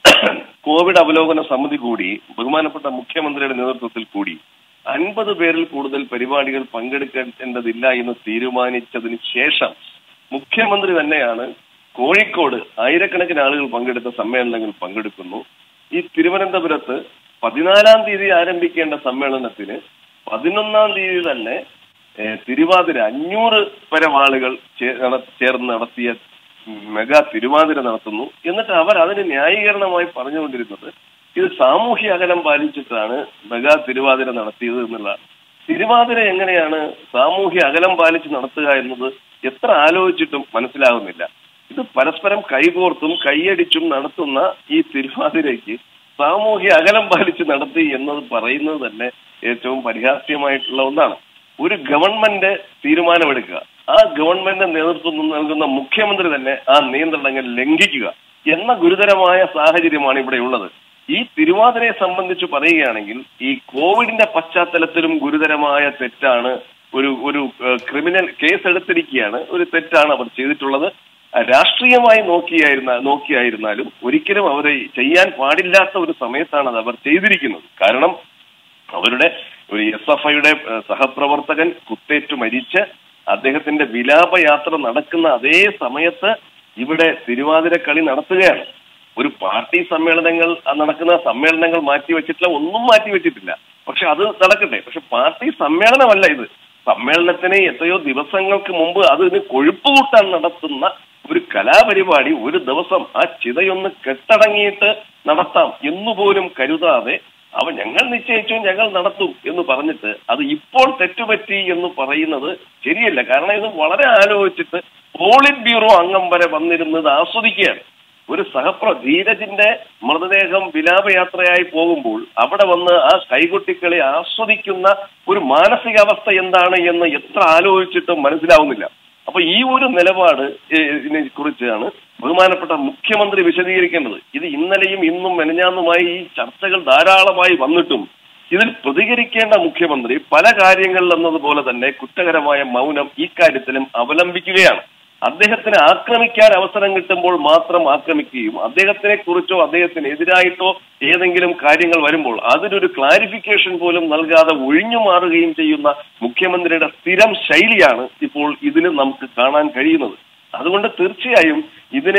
കോവിഡ് അവലോകന സമിതി കൂടി ബഹുമാനപ്പെട്ട മുഖ്യമന്ത്രിയുടെ നേതൃത്വത്തിൽ കൂടി അൻപത് പേരിൽ കൂടുതൽ പരിപാടികൾ പങ്കെടുക്കേണ്ടതില്ല എന്ന് തീരുമാനിച്ചതിന് ശേഷം മുഖ്യമന്ത്രി തന്നെയാണ് കോഴിക്കോട് ആയിരക്കണക്കിന് ആളുകൾ പങ്കെടുത്ത സമ്മേളനങ്ങൾ പങ്കെടുക്കുന്നു. ഈ തിരുവനന്തപുരത്ത് പതിനാലാം തീയതി ആരംഭിക്കേണ്ട സമ്മേളനത്തിന് പതിനൊന്നാം തീയതി തന്നെ തിരുവാതിര അഞ്ഞൂറ് പരം ആളുകൾ ചേർന്ന് നടത്തിയ മെഗാ തിരുവാതിര നടത്തുന്നു. എന്നിട്ട് അവർ അതിന് ന്യായീകരണമായി പറഞ്ഞുകൊണ്ടിരുന്നത് ഇത് സാമൂഹ്യ അകലം പാലിച്ചിട്ടാണ് മെഗാ തിരുവാതിര നടത്തിയത് എന്നുള്ള. തിരുവാതിര എങ്ങനെയാണ് സാമൂഹ്യ അകലം പാലിച്ച് നടത്തുക എന്നത് എത്ര ആലോചിച്ചിട്ടും മനസ്സിലാകുന്നില്ല. ഇത് പരസ്പരം കൈകോർത്തും കൈയടിച്ചും നടത്തുന്ന ഈ തിരുവാതിരയ്ക്ക് സാമൂഹ്യ അകലം പാലിച്ച് നടത്തി എന്നത് പറയുന്നത് തന്നെ ഏറ്റവും പരിഹാസ്യമായിട്ടുള്ള ഒന്നാണ്. ഒരു ഗവൺമെന്റ് തീരുമാനമെടുക്കുക, ആ ഗവൺമെന്റ് നേതൃത്വം നൽകുന്ന മുഖ്യമന്ത്രി തന്നെ ആ നിയന്ത്രണങ്ങൾ ലംഘിക്കുക എന്ന ഗുരുതരമായ സാഹചര്യമാണ് ഇവിടെ ഉള്ളത്. ഈ തിരുവാതിരയെ സംബന്ധിച്ച് പറയുകയാണെങ്കിൽ ഈ കോവിഡിന്റെ പശ്ചാത്തലത്തിലും ഗുരുതരമായ തെറ്റാണ്, ഒരു ഒരു ക്രിമിനൽ കേസ് എടുത്തിരിക്കുകയാണ്, ഒരു തെറ്റാണ് അവർ ചെയ്തിട്ടുള്ളത്. രാഷ്ട്രീയമായി നോക്കിയായിരുന്ന നോക്കിയായിരുന്നാലും ഒരിക്കലും അവരെ ചെയ്യാൻ പാടില്ലാത്ത ഒരു സമയത്താണ് അത് അവർ ചെയ്തിരിക്കുന്നത്. കാരണം അവരുടെ ഒരു എസ് എഫ് ഐയുടെ സഹപ്രവർത്തകൻ കുത്തേറ്റു മരിച്ച് അദ്ദേഹത്തിന്റെ വിലാപയാത്ര നടക്കുന്ന അതേ സമയത്ത് ഇവിടെ തിരുവാതിര കളി നടത്തുകയാണ്. ഒരു പാർട്ടി സമ്മേളനങ്ങൾ നടക്കുന്ന സമ്മേളനങ്ങൾ മാറ്റിവെച്ചിട്ടില്ല, ഒന്നും മാറ്റിവെച്ചിട്ടില്ല. പക്ഷെ അത് നടക്കട്ടെ. പക്ഷെ പാർട്ടി സമ്മേളനമല്ല ഇത്. സമ്മേളനത്തിന് എത്രയോ ദിവസങ്ങൾക്ക് മുമ്പ് അതിന് കൊഴുപ്പ് കൂട്ടാൻ നടത്തുന്ന ഒരു കലാപരിപാടി ഒരു ദിവസം ആ ചിതയൊന്ന് കെട്ടടങ്ങിയിട്ട് നടത്താം എന്നുപോലും കരുതാതെ അവ ഞങ്ങൾ നിശ്ചയിച്ചു ഞങ്ങൾ നടത്തും എന്ന് പറഞ്ഞിട്ട് അത് ഇപ്പോൾ തെറ്റുപറ്റി എന്ന് പറയുന്നത് ശരിയല്ല. കാരണം ഇത് വളരെ ആലോചിച്ചിട്ട് പോളിറ്റ് ബ്യൂറോ അംഗം വരെ വന്നിരുന്നത് ആസ്വദിക്കുകയാണ്. ഒരു സഹപ്ര ധീരജിന്റെ മൃതദേഹം വിലാപയാത്രയായി പോകുമ്പോൾ അവിടെ വന്ന് ആ കൈകൊട്ടിക്കളി ആസ്വദിക്കുന്ന ഒരു മാനസികാവസ്ഥ എന്താണ് എന്ന് എത്ര ആലോചിച്ചിട്ടും മനസ്സിലാവുന്നില്ല. അപ്പൊ ഈ ഒരു നിലപാട് ഇതിനെ കുറിച്ചാണ് ബഹുമാനപ്പെട്ട മുഖ്യമന്ത്രി വിശദീകരിക്കേണ്ടത്. ഇത് ഇന്നലെയും ഇന്നും മെനഞ്ഞാന്നുമായി ഈ ചർച്ചകൾ ധാരാളമായി വന്നിട്ടും ഇതിൽ പ്രതികരിക്കേണ്ട മുഖ്യമന്ത്രി പല കാര്യങ്ങളിൽ എന്നതുപോലെ തന്നെ കുറ്റകരമായ മൗനം ഈ കാര്യത്തിലും അവലംബിക്കുകയാണ്. അദ്ദേഹത്തിന് ആക്രമിക്കാൻ അവസരം കിട്ടുമ്പോൾ മാത്രം ആക്രമിക്കുകയും അദ്ദേഹത്തിനെ കുറിച്ചോ അദ്ദേഹത്തിന് എതിരായിട്ടോ ഏതെങ്കിലും കാര്യങ്ങൾ വരുമ്പോൾ അതിനൊരു ക്ലാരിഫിക്കേഷൻ പോലും നൽകാതെ ഒഴിഞ്ഞു മാറുകയും ചെയ്യുന്ന മുഖ്യമന്ത്രിയുടെ സ്ഥിരം ശൈലിയാണ് ഇപ്പോൾ ഇതിന് നമുക്ക് കാണാൻ കഴിയുന്നത്. അതുകൊണ്ട് തീർച്ചയായും ഇതിനെ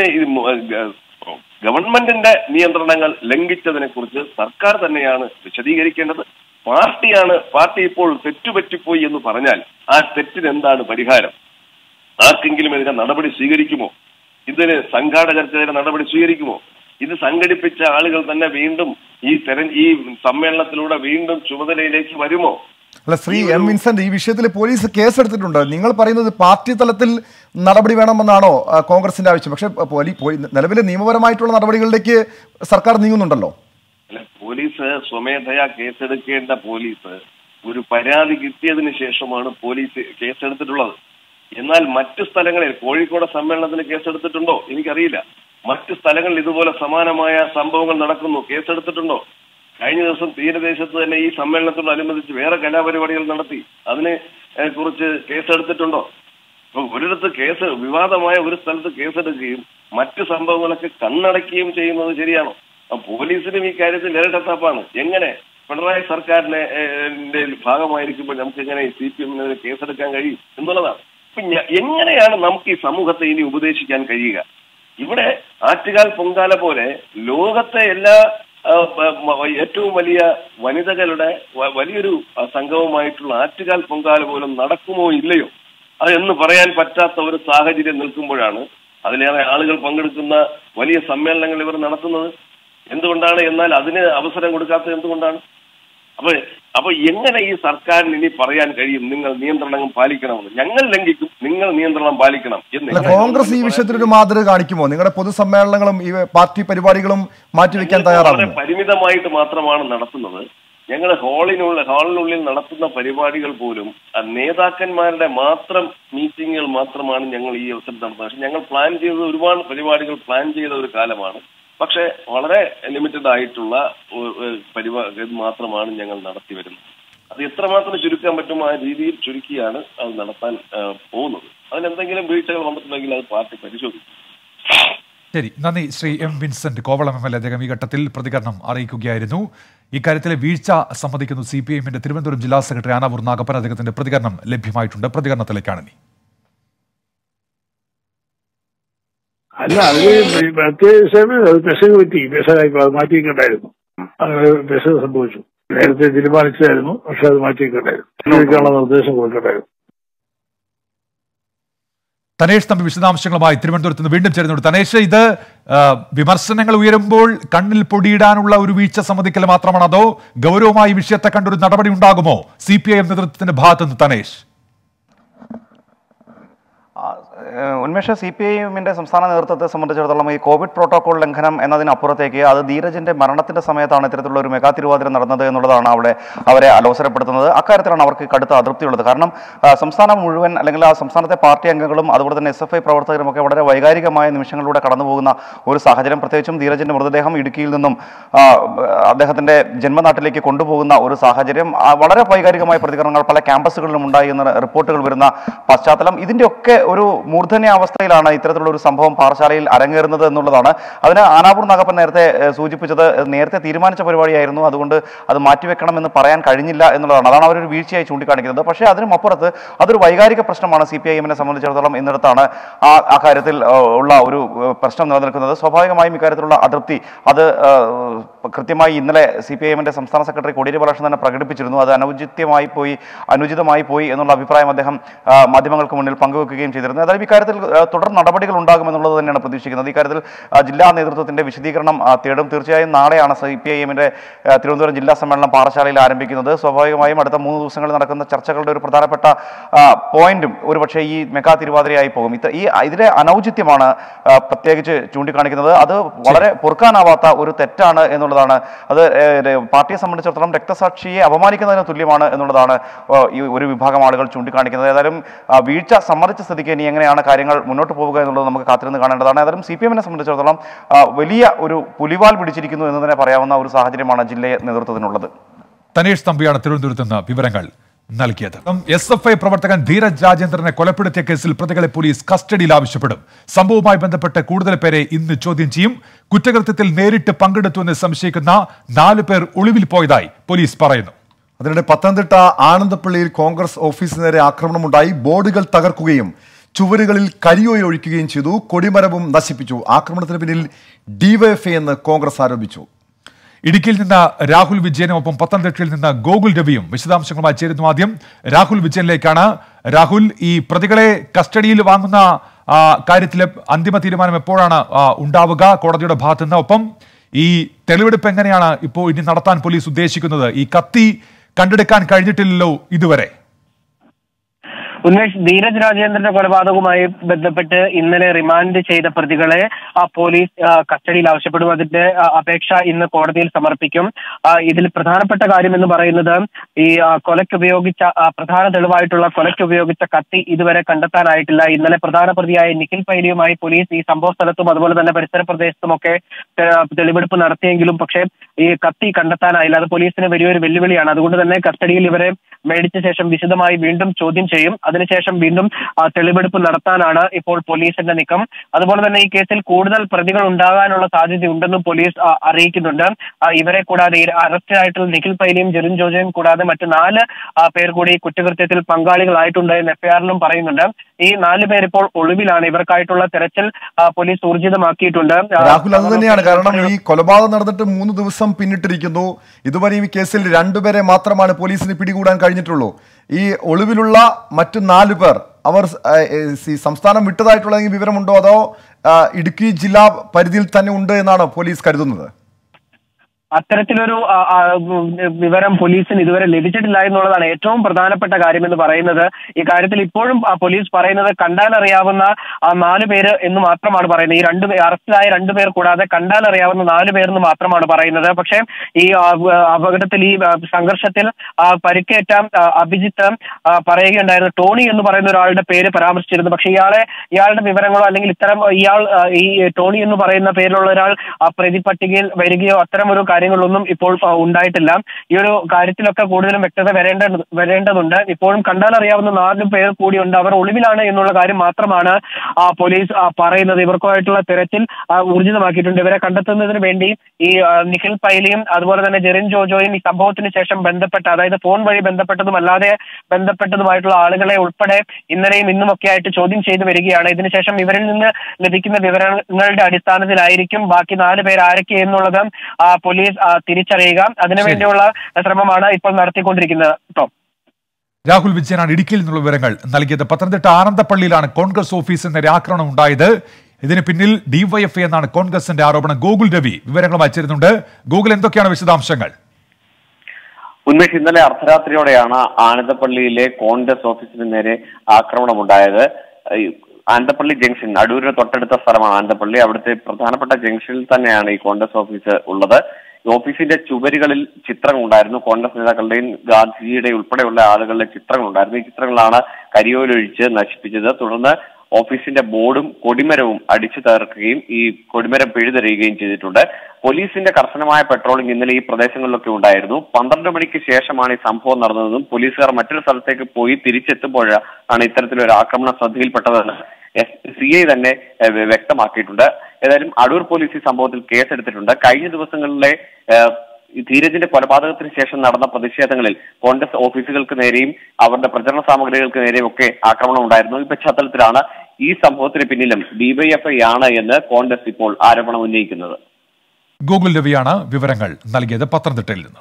ഗവൺമെന്റിന്റെ നിയന്ത്രണങ്ങൾ ലംഘിച്ചതിനെ കുറിച്ച് സർക്കാർ തന്നെയാണ് വിശദീകരിക്കേണ്ടത്. പാർട്ടിയാണ് പാർട്ടി ഇപ്പോൾ തെറ്റുപറ്റിപ്പോയി എന്ന് പറഞ്ഞാൽ ആ തെറ്റിന് എന്താണ് പരിഹാരം? ആർക്കെങ്കിലും ഇതിന്റെ നടപടി സ്വീകരിക്കുമോ? ഇതിന് സംഘാടകർക്കെതിരെ നടപടി സ്വീകരിക്കുമോ? ഇത് സംഘടിപ്പിച്ച ആളുകൾ തന്നെ വീണ്ടും ഈ തെര ഈ സമ്മേളനത്തിലൂടെ വീണ്ടും ചുമതലയിലേക്ക് വരുമോ? അല്ല, ശ്രീ എം വിൻസെന്റ്, ഈ വിഷയത്തിൽ പോലീസ് കേസെടുത്തിട്ടുണ്ട്. നിങ്ങൾ പറയുന്നത് പാർട്ടി തലത്തിൽ നടപടി വേണമെന്നാണോ കോൺഗ്രസിന്റെ ആവശ്യം? പക്ഷെ നിലവിലെ നിയമപരമായിട്ടുള്ള നടപടികളിലേക്ക് സർക്കാർ നീങ്ങുന്നുണ്ടല്ലോ. അല്ല, പോലീസ് സ്വമേധയാ കേസെടുക്കേണ്ട പോലീസ് ഒരു പരാതി കിട്ടിയതിനു ശേഷമാണ് പോലീസ് കേസെടുത്തിട്ടുള്ളത്. എന്നാൽ മറ്റു സ്ഥലങ്ങളിൽ കോഴിക്കോട് സമ്മേളനത്തിന് കേസെടുത്തിട്ടുണ്ടോ? എനിക്കറിയില്ല. മറ്റു സ്ഥലങ്ങളിൽ ഇതുപോലെ സമാനമായ സംഭവങ്ങൾ നടക്കുന്നു, കേസെടുത്തിട്ടുണ്ടോ? കഴിഞ്ഞ ദിവസം തീരദേശത്ത് തന്നെ ഈ സമ്മേളനത്തോടനുബന്ധിച്ച് വേറെ കലാപരിപാടികൾ നടത്തി, അതിനെ കുറിച്ച് കേസെടുത്തിട്ടുണ്ടോ? അപ്പൊ ഒരിടത്ത് കേസ് വിവാദമായ ഒരു സ്ഥലത്ത് കേസെടുക്കുകയും മറ്റു സംഭവങ്ങളൊക്കെ കണ്ണടക്കുകയും ചെയ്യുന്നത് ശരിയാണോ? പോലീസിനും ഈ കാര്യത്തിൽ ഇരട്ടത്താപ്പാണ്. എങ്ങനെ പിണറായി സർക്കാരിന്റെ ഭാഗമായിരിക്കുമ്പോൾ നമുക്ക് എങ്ങനെ സി പി എമ്മിനെതിരെ കേസെടുക്കാൻ കഴിയും എന്നുള്ളതാണ്. എങ്ങനെയാണ് നമുക്ക് ഈ സമൂഹത്തെ ഇനി ഉപദേശിക്കാൻ കഴിയുക? ഇവിടെ ആറ്റുകാൽ പൊങ്കാല പോലെ ലോകത്തെ എല്ലാ ഏറ്റവും വലിയ വനിതകളുടെ വലിയൊരു സംഘവുമായിട്ടുള്ള ആറ്റുകാൽ പൊങ്കാല പോലും നടക്കുമോ ഇല്ലയോ അതെന്ന് പറയാൻ പറ്റാത്ത ഒരു സാഹചര്യം നിൽക്കുമ്പോഴാണ് അതിലേറെ ആളുകൾ പങ്കെടുക്കുന്ന വലിയ സമ്മേളനങ്ങൾ ഇവർ നടത്തുന്നത്. എന്തുകൊണ്ടാണ്? എന്നാൽ അതിന് അവസരം കൊടുക്കാത്തത് എന്തുകൊണ്ടാണ്? അപ്പൊ അപ്പൊ എങ്ങനെ ഈ സർക്കാരിന് ഇനി പറയാൻ കഴിയും നിങ്ങൾ നിയന്ത്രണം പാലിക്കണമെന്ന്? ഞങ്ങൾ ലംഘിക്കും, നിങ്ങൾ നിയന്ത്രണം പാലിക്കണം എന്ന്. കോൺഗ്രസ് ഈ വിഷയത്തിൽ ഒരു മാതൃക കാണിക്കുമോ? നിങ്ങളുടെ പൊതുസമ്മേളനങ്ങളും ഈ പാർട്ടി പരിപാടികളും മാറ്റിവെക്കാൻ തയ്യാറാണ്? പരിമിതമായിട്ട് മാത്രമാണ് നടത്തുന്നത്. ഞങ്ങൾ ഹാളിനുള്ള ഹാളിനുള്ളിൽ നടത്തുന്ന പരിപാടികൾ പോലും നേതാക്കന്മാരുടെ മാത്രം മീറ്റിങ്ങുകൾ മാത്രമാണ് ഞങ്ങൾ ഈ അവസരം നടത്തുന്നത്. പക്ഷെ ഞങ്ങൾ പ്ലാൻ ചെയ്തത് ഒരുപാട് പരിപാടികൾ പ്ലാൻ ചെയ്ത ഒരു കാലമാണ്. പക്ഷെ വളരെ ലിമിറ്റഡ് ആയിട്ടുള്ള പരിപാടി മാത്രമാണ് ഞങ്ങൾ നടത്തി വരുന്നത്. അത് എത്രമാത്രം ചുരുക്കാൻ പറ്റുമോ ആ രീതിയിൽ ചുരുക്കിയാണ് അത് നടത്താൻ പോകുന്നത്. അതിനെന്തെങ്കിലും വീഴ്ചകൾ വന്നിട്ടുണ്ടെങ്കിൽ അത് പാർട്ടി പരിശോധിക്കും. ശരി, നന്ദി Shri M Vincent. Kovalam M L A അദ്ദേഹം ഈ ഘട്ടത്തിൽ പ്രതികരണം അറിയിക്കുകയായിരുന്നു. ഇക്കാര്യത്തിലെ വീഴ്ച സമ്മതിക്കുന്നു സി പി എമ്മിന്റെ തിരുവനന്തപുരം ജില്ലാ സെക്രട്ടറി ആനാവൂർ നാഗപ്പൻ. അദ്ദേഹത്തിന്റെ പ്രതികരണം ലഭ്യമായിട്ടുണ്ട്. പ്രതികരണത്തിലേക്കാണ് ഇനി. അല്ല, അത് പ്രത്യേകിച്ച് പെസക് പറ്റി പെസകായി മാറ്റിയിട്ടുണ്ടായിരുന്നു. അങ്ങനെ പെസക് സംഭവിച്ചു. നേരത്തെ തീരുമാനിച്ചതായിരുന്നു, പക്ഷെ അത് മാറ്റിയിട്ടുണ്ടായിരുന്നു. നിർദ്ദേശം കൊടുക്കണ്ടായിരുന്നു. തനേഷ് തമ്പി വിശദാംശങ്ങളുമായി തിരുവനന്തപുരത്ത് നിന്ന് വീണ്ടും ചേരുന്നുണ്ട്. തനേഷ്, ഇത് വിമർശനങ്ങൾ ഉയരുമ്പോൾ കണ്ണിൽ പൊടിയിടാനുള്ള ഒരു വീഴ്ച സമ്മതിക്കൽ മാത്രമാണോ, അതോ ഗൗരവമായി വിഷയത്തെ കണ്ടൊരു നടപടി ഉണ്ടാകുമോ സി പി ഐ എം നേതൃത്വത്തിന്റെ ഭാഗത്തുനിന്ന്? തനേഷ്, ഉന്മേഷ, സി പി ഐ എമ്മിന്റെ സംസ്ഥാന നേതൃത്വത്തെ സംബന്ധിച്ചിടത്തോളം ഈ കോവിഡ് പ്രോട്ടോകോൾ ലംഘനം എന്നതിനപ്പുറത്തേക്ക് അത് ധീരജിന്റെ മരണത്തിന്റെ സമയത്താണ് ഇത്തരത്തിലുള്ള ഒരു മെഗാ തിരുവാതിര നടന്നത് എന്നുള്ളതാണ് അവിടെ അവരെ അലോസരപ്പെടുത്തുന്നത്. അക്കാര്യത്തിലാണ് അവർക്ക് കടുത്ത അതൃപ്തിയുള്ളത്. കാരണം സംസ്ഥാനം മുഴുവൻ അല്ലെങ്കിൽ ആ സംസ്ഥാനത്തെ പാർട്ടി അംഗങ്ങളും അതുപോലെ തന്നെ എസ് എഫ് ഐ പ്രവർത്തകരും ഒക്കെ വളരെ വൈകാരികമായ നിമിഷങ്ങളിലൂടെ കടന്നു പോകുന്ന ഒരു സാഹചര്യം, പ്രത്യേകിച്ചും ധീരജിന്റെ മൃതദേഹം ഇടുക്കിയിൽ നിന്നും അദ്ദേഹത്തിന്റെ ജന്മനാട്ടിലേക്ക് കൊണ്ടുപോകുന്ന ഒരു സാഹചര്യം, വളരെ വൈകാരികമായ പ്രതികരണങ്ങൾ പല ക്യാമ്പസുകളിലും ഉണ്ടായി എന്ന റിപ്പോർട്ടുകൾ വരുന്ന പശ്ചാത്തലം, ഇതിന്റെയൊക്കെ ഒരു മൂർധന്യാവസ്ഥയിലാണ് ഇത്തരത്തിലുള്ള ഒരു സംഭവം പാറശാലയിൽ അരങ്ങേറുന്നത് എന്നുള്ളതാണ്. അതിന് ആനാപൂർ നാഗപ്പൻ നേരത്തെ സൂചിപ്പിച്ചത് നേരത്തെ തീരുമാനിച്ച പരിപാടിയായിരുന്നു, അതുകൊണ്ട് അത് മാറ്റിവെക്കണമെന്ന് പറയാൻ കഴിഞ്ഞില്ല എന്നുള്ളതാണ്. അതാണ് അവരൊരു വീഴ്ചയായി ചൂണ്ടിക്കാണിക്കുന്നത്. പക്ഷേ അതിനും അപ്പുറത്ത് അതൊരു വൈകാരിക പ്രശ്നമാണ്. സി പി ഐ എമ്മിനെ സംബന്ധിച്ചിടത്തോളം എന്നിടത്താണ് ആ ആ കാര്യത്തിൽ ഉള്ള ഒരു പ്രശ്നം നിലനിൽക്കുന്നത്. സ്വാഭാവികമായും ഇക്കാര്യത്തിലുള്ള അതൃപ്തി അത് കൃത്യമായി ഇന്നലെ സി പി ഐ എമ്മിന്റെ സംസ്ഥാന സെക്രട്ടറി കോടിയേരി ബാലകൃഷ്ണൻ തന്നെ പ്രകടിപ്പിച്ചിരുന്നു. അത് അനുചിതമായി പോയി അനുചിതമായി പോയി എന്നുള്ള അഭിപ്രായം അദ്ദേഹം മാധ്യമങ്ങൾക്ക് മുന്നിൽ പങ്കുവെക്കുകയും ചെയ്തിരുന്നു. അതായത് ഇക്കാര്യത്തിൽ തുടർ നടപടികൾ ഉണ്ടാകുമെന്നുള്ളത് തന്നെയാണ് പ്രതീക്ഷിക്കുന്നത്. ഇക്കാര്യത്തിൽ ജില്ലാ നേതൃത്വത്തിന്റെ വിശദീകരണം തേടും. തീർച്ചയായും നാളെയാണ് സി പി ഐ എമ്മിന്റെ തിരുവനന്തപുരം ജില്ലാ സമ്മേളനം പാറശാലയിൽ ആരംഭിക്കുന്നത്. സ്വാഭാവികമായും അടുത്ത മൂന്ന് ദിവസങ്ങളിൽ നടക്കുന്ന ചർച്ചകളുടെ ഒരു പ്രധാനപ്പെട്ട പോയിന്റും ഒരുപക്ഷെ ഈ മെഗാ തിരുവാതിരയായി പോകും. ഈ ഇതിലെ അനൗചിത്യമാണ് പ്രത്യേകിച്ച് ചൂണ്ടിക്കാണിക്കുന്നത്. അത് വളരെ പൊറുക്കാനാവാത്ത ഒരു തെറ്റാണ് എന്നുള്ളതാണ്. അത് പാർട്ടിയെ സംബന്ധിച്ചിടത്തോളം രക്തസാക്ഷിയെ അപമാനിക്കുന്നതിന് തുല്യമാണ് എന്നുള്ളതാണ് ഈ ഒരു വിഭാഗം ആളുകൾ ചൂണ്ടിക്കാണിക്കുന്നത്. ഏതായാലും വീഴ്ച സമ്മതിച്ച സ്ഥിതിക്ക് ഇനി എങ്ങനെയാണ് കാര്യങ്ങൾ മുന്നോട്ട് പോവുക എന്നുള്ളത് നമുക്ക് കാത്തിരുന്ന് കാണേണ്ടതാണ്. ഏതായാലും സി പി എമ്മിനെ സംബന്ധിച്ചിടത്തോളം വലിയ ഒരു പുലിവാൽ പിടിച്ചിരിക്കുന്നു എന്ന് തന്നെ പറയാവുന്ന ഒരു സാഹചര്യമാണ് ജില്ലാ നേതൃത്വത്തിനുള്ളത്. തനേഷ് തമ്പിയാണ് തിരുവനന്തപുരത്ത് നിന്ന് വിവരങ്ങൾ നൽകിയത്. എസ് എഫ് ഐ പ്രവർത്തകൻ ധീരജ് രാജേന്ദ്രനെ കൊലപ്പെടുത്തിയ കേസിൽ പ്രതികളെ പോലീസ് കസ്റ്റഡിയിൽ ആവശ്യപ്പെടും. സംഭവവുമായി ബന്ധപ്പെട്ട് കൂടുതൽ പേരെ ഇന്ന് ചോദ്യം ചെയ്യും. കുറ്റകൃത്യത്തിൽ നേരിട്ട് പങ്കെടുത്തുവെന്ന് സംശയിക്കുന്ന നാലു പേർ ഒളിവിൽ പോയതായി പോലീസ് പറയുന്നു. അതിനിടെ പത്തനംതിട്ട ആനന്ദപ്പള്ളിയിൽ കോൺഗ്രസ് ഓഫീസിന് നേരെ ആക്രമണമുണ്ടായി. ബോർഡുകൾ തകർക്കുകയും ചുവരുകളിൽ കരിയോയിൽ ഒഴിക്കുകയും ചെയ്തു. കൊടിമരവും നശിപ്പിച്ചു. ആക്രമണത്തിന് പിന്നിൽ ഡിവൈഎഫ്ഐ എന്ന് കോൺഗ്രസ് ആരോപിച്ചു. ഇടുക്കിയിൽ നിന്ന് രാഹുൽ വിജയനുമൊപ്പം പത്തനംതിട്ടയിൽ നിന്ന് ഗോകുൽ രവിയും വിശദാംശങ്ങളുമായി ചേരുന്നു. ആദ്യം രാഹുൽ വിജയനിലേക്കാണ്. രാഹുൽ, ഈ പ്രതികളെ കസ്റ്റഡിയിൽ വാങ്ങുന്ന കാര്യത്തിലെ അന്തിമ തീരുമാനം എപ്പോഴാണ് ഉണ്ടാവുക കോടതിയുടെ ഭാഗത്തു നിന്ന്? ഒപ്പം ഈ തെളിവെടുപ്പ് എങ്ങനെയാണ് ഇപ്പോൾ ഇനി നടത്താൻ പോലീസ് ഉദ്ദേശിക്കുന്നത്? ഈ കത്തി കണ്ടെടുക്കാൻ കഴിഞ്ഞിട്ടില്ലല്ലോ ഇതുവരെ. ഉന്മേഷ്, ധീരജ് രാജേന്ദ്രന്റെ കൊലപാതകവുമായി ബന്ധപ്പെട്ട് ഇന്നലെ റിമാൻഡ് ചെയ്ത പ്രതികളെ പോലീസ് കസ്റ്റഡിയിൽ ആവശ്യപ്പെടും. അതിന്റെ അപേക്ഷ ഇന്ന് കോടതിയിൽ സമർപ്പിക്കും. ഇതിൽ പ്രധാനപ്പെട്ട കാര്യം എന്ന് പറയുന്നത് ഈ കൊലയ്ക്ക് ഉപയോഗിച്ച പ്രധാന തെളിവായിട്ടുള്ള കൊലയ്ക്ക് ഉപയോഗിച്ച കത്തി ഇതുവരെ കണ്ടെത്താനായിട്ടില്ല. ഇന്നലെ പ്രധാന പ്രതിയായ നിഖിൽ പൈലിയുമായി പോലീസ് ഈ സംഭവ സ്ഥലത്തും അതുപോലെ തന്നെ പരിസര പ്രദേശത്തുമൊക്കെ തെളിവെടുപ്പ് നടത്തിയെങ്കിലും പക്ഷേ ഈ കത്തി കണ്ടെത്താനായില്ല. അത് പോലീസിന് വലിയൊരു വെല്ലുവിളിയാണ്. അതുകൊണ്ട് തന്നെ കസ്റ്റഡിയിൽ ഇവരെ മേടിച്ച ശേഷം വിശദമായി വീണ്ടും ചോദ്യം ചെയ്യും. അതിനുശേഷം വീണ്ടും തെളിവെടുപ്പ് നടത്താനാണ് ഇപ്പോൾ പോലീസിന്റെ നീക്കം. അതുപോലെ തന്നെ ഈ കേസിൽ കൂടുതൽ പ്രതികൾ ഉണ്ടാകാനുള്ള സാധ്യതയുണ്ടെന്നും പോലീസ് അറിയിക്കുന്നുണ്ട്. ഇവരെ കൂടാതെ അറസ്റ്റിലായിട്ടുള്ള നിഖിൽ പൈലിയും ജെറിൻ ജോജയും കൂടാതെ മറ്റ് നാല് പേർ കൂടി കുറ്റകൃത്യത്തിൽ പങ്കാളികളായിട്ടുണ്ട് എന്ന് എഫ്ഐആറിലും പറയുന്നുണ്ട്. ഈ നാല് പേർ ഇപ്പോൾ ഒളിവിലാണ്. ഇവർക്കായിട്ടുള്ള തെരച്ചിൽ പോലീസ് ഊർജിതമാക്കിയിട്ടുണ്ട്. രാഹുൽ, അത് തന്നെയാണ് കാരണം. ഈ കൊലപാതകം നടന്നിട്ട് മൂന്ന് ദിവസം പിന്നിട്ടിരിക്കുന്നു. ഇതുവരെയും ഈ കേസിൽ രണ്ടുപേരെ മാത്രമാണ് പോലീസിന് പിടികൂടാൻ കഴിഞ്ഞിട്ടുള്ളൂ. ഈ ഒളിവിലുള്ള മറ്റു നാലു പേർ അവർ സംസ്ഥാനം വിട്ടതായിട്ടുള്ള വിവരമുണ്ടോ, അതോ ഇടുക്കി ജില്ലാ പരിധിയിൽ തന്നെ ഉണ്ട് എന്നാണ് പോലീസ് കരുതുന്നത്? അത്തരത്തിലൊരു വിവരം പോലീസിന് ഇതുവരെ ലഭിച്ചിട്ടില്ല എന്നുള്ളതാണ് ഏറ്റവും പ്രധാനപ്പെട്ട കാര്യം എന്ന് പറയുന്നത്. ഈ കാര്യത്തിൽ ഇപ്പോഴും പോലീസ് പറയുന്നത് കണ്ടാൽ അറിയാവുന്ന നാല് പേര് എന്ന് മാത്രമാണ് പറയുന്നത്. ഈ രണ്ടു അറസ്റ്റിലായ രണ്ടുപേർ കൂടാതെ കണ്ടാൽ അറിയാവുന്ന നാല് പേരെന്ന് മാത്രമാണ് പറയുന്നത്. പക്ഷേ ഈ അപകടത്തിൽ ഈ സംഘർഷത്തിൽ പരിക്കേറ്റ അഭിജിത്ത് പറയുകയുണ്ടായിരുന്നു. ടോണി എന്ന് പറയുന്ന ഒരാളുടെ പേര് പരാമർശിച്ചിരുന്നു. പക്ഷേ ഇയാളെ ഇയാളുടെ വിവരങ്ങളോ അല്ലെങ്കിൽ ഇത്തരം ഇയാൾ ഈ ടോണി എന്ന് പറയുന്ന പേരിലുള്ള ഒരാൾ പ്രതിപട്ടികയിൽ വരികയോ അത്തരം ഒരു കാര്യങ്ങളൊന്നും ഇപ്പോൾ ഉണ്ടായിട്ടില്ല. ഈ ഒരു കാര്യത്തിലൊക്കെ കൂടുതലും വ്യക്തത വരേണ്ട വരേണ്ടതുണ്ട്. ഇപ്പോഴും കണ്ടാൽ അറിയാവുന്ന നാല് പേർ കൂടിയുണ്ട്. അവർ ഒളിവിലാണ് എന്നുള്ള കാര്യം മാത്രമാണ് പോലീസ് പറയുന്നത്. ഇവർക്കുമായിട്ടുള്ള തെരച്ചിൽ ഊർജിതമാക്കിയിട്ടുണ്ട്. ഇവരെ കണ്ടെത്തുന്നതിന് വേണ്ടി ഈ നിഖിൽ പൈലിയും അതുപോലെ തന്നെ ജെറിൻ ജോജോയും ഈ സംഭവത്തിന് ശേഷം ബന്ധപ്പെട്ട അതായത് ഫോൺ വഴി ബന്ധപ്പെട്ടതും അല്ലാതെ ബന്ധപ്പെട്ടതുമായിട്ടുള്ള ആളുകളെ ഉൾപ്പെടെ ഇന്നലെയും ഇന്നും ഒക്കെ ആയിട്ട് ചോദ്യം ചെയ്തു വരികയാണ്. ഇതിനുശേഷം ഇവരിൽ നിന്ന് ലഭിക്കുന്ന വിവരങ്ങളുടെ അടിസ്ഥാനത്തിലായിരിക്കും ബാക്കി നാല് പേർ ആരൊക്കെ എന്നുള്ളത് പോലീസ് തിരിച്ചറിയുക. അതിനുവേണ്ടിയുള്ള ശ്രമമാണ് ഇപ്പോൾ നടത്തിക്കൊണ്ടിരിക്കുന്നത്. ടോം, രാഹുൽ വിജയനാണ് ഇടുക്കിയിൽ നിന്നുള്ള വിവരങ്ങൾ നൽകിയത്. പത്തനംതിട്ട ആനന്ദപ്പള്ളിയിലാണ് കോൺഗ്രസ് ഓഫീസിൽ നേരെ ആക്രമണം ഉണ്ടായത്. ഇതിന് പിന്നിൽ ഡിവൈഎഫ്ഐ എന്നാണ് കോൺഗ്രസിന്റെ ആരോപണം. ഗോകുൽ രവി വിവരങ്ങൾ വായിച്ചിരുന്നുണ്ട്. ഗോകുൽ, എന്തൊക്കെയാണ് വിശദാംശങ്ങൾ? ഉന്മേഷ്, ഇന്നലെ അർദ്ധരാത്രിയോടെയാണ് ആനന്ദപ്പള്ളിയിലെ കോൺഗ്രസ് ഓഫീസിന് നേരെ ആക്രമണമുണ്ടായത്. ആനന്ദപ്പള്ളി ജംഗ്ഷൻ, അടൂരിന് തൊട്ടടുത്ത സ്ഥലമാണ് ആനന്ദപ്പള്ളി. അവിടുത്തെ പ്രധാനപ്പെട്ട ജംഗ്ഷനിൽ തന്നെയാണ് ഈ കോൺഗ്രസ് ഓഫീസ് ഉള്ളത്. ഓഫീസിന്റെ ചുവരുകളിൽ ചിത്രങ്ങൾ ഉണ്ടായിരുന്നു. കോൺഗ്രസ് നേതാക്കളുടെയും ഗാന്ധിജിയുടെയും ഉൾപ്പെടെയുള്ള ആളുകളുടെ ചിത്രങ്ങൾ ഉണ്ടായിരുന്നു. ഈ ചിത്രങ്ങളാണ് കരിയോലൊഴിച്ച് നശിപ്പിച്ചത്. തുടർന്ന് ഓഫീസിന്റെ ബോർഡും കൊടിമരവും അടിച്ചു തകർക്കുകയും ഈ കൊടിമരം പിഴുതെറിയുകയും ചെയ്തിട്ടുണ്ട്. പോലീസിന്റെ കർശനമായ പെട്രോളിംഗ് ഇന്നലെ ഈ പ്രദേശങ്ങളിലൊക്കെ ഉണ്ടായിരുന്നു. പന്ത്രണ്ട് മണിക്ക് ശേഷമാണ് ഈ സംഭവം നടന്നതെന്നും പോലീസുകാർ മറ്റൊരു സ്ഥലത്തേക്ക് പോയി തിരിച്ചെത്തുമ്പോഴാണ് ഇത്തരത്തിലൊരു ആക്രമണം ശ്രദ്ധയിൽപ്പെട്ടതെന്ന് എസ് സി ഐ തന്നെ വ്യക്തമാക്കിയിട്ടുണ്ട്. ഏതായാലും അടൂർ പോലീസ് ഈ സംഭവത്തിൽ കേസെടുത്തിട്ടുണ്ട്. കഴിഞ്ഞ ദിവസങ്ങളിലെ ധീരജിന്റെ കൊലപാതകത്തിന് ശേഷം നടന്ന പ്രതിഷേധങ്ങളിൽ കോൺഗ്രസ് ഓഫീസുകൾക്ക് നേരെയും അവരുടെ പ്രചരണ സാമഗ്രികൾക്ക് നേരെയും ഒക്കെ ആക്രമണം ഉണ്ടായിരുന്നു. ഈ പശ്ചാത്തലത്തിലാണ് ഈ സംഭവത്തിന് പിന്നിലും ഡിവൈഎഫ്ഐ ആണ് എന്ന് കോൺഗ്രസ് ഇപ്പോൾ ആരോപണം ഉന്നയിക്കുന്നത്. ഗൂഗിൾ രവിയാണ് വിവരങ്ങൾ നൽകിയത് പത്തനംതിട്ടയിൽ നിന്ന്.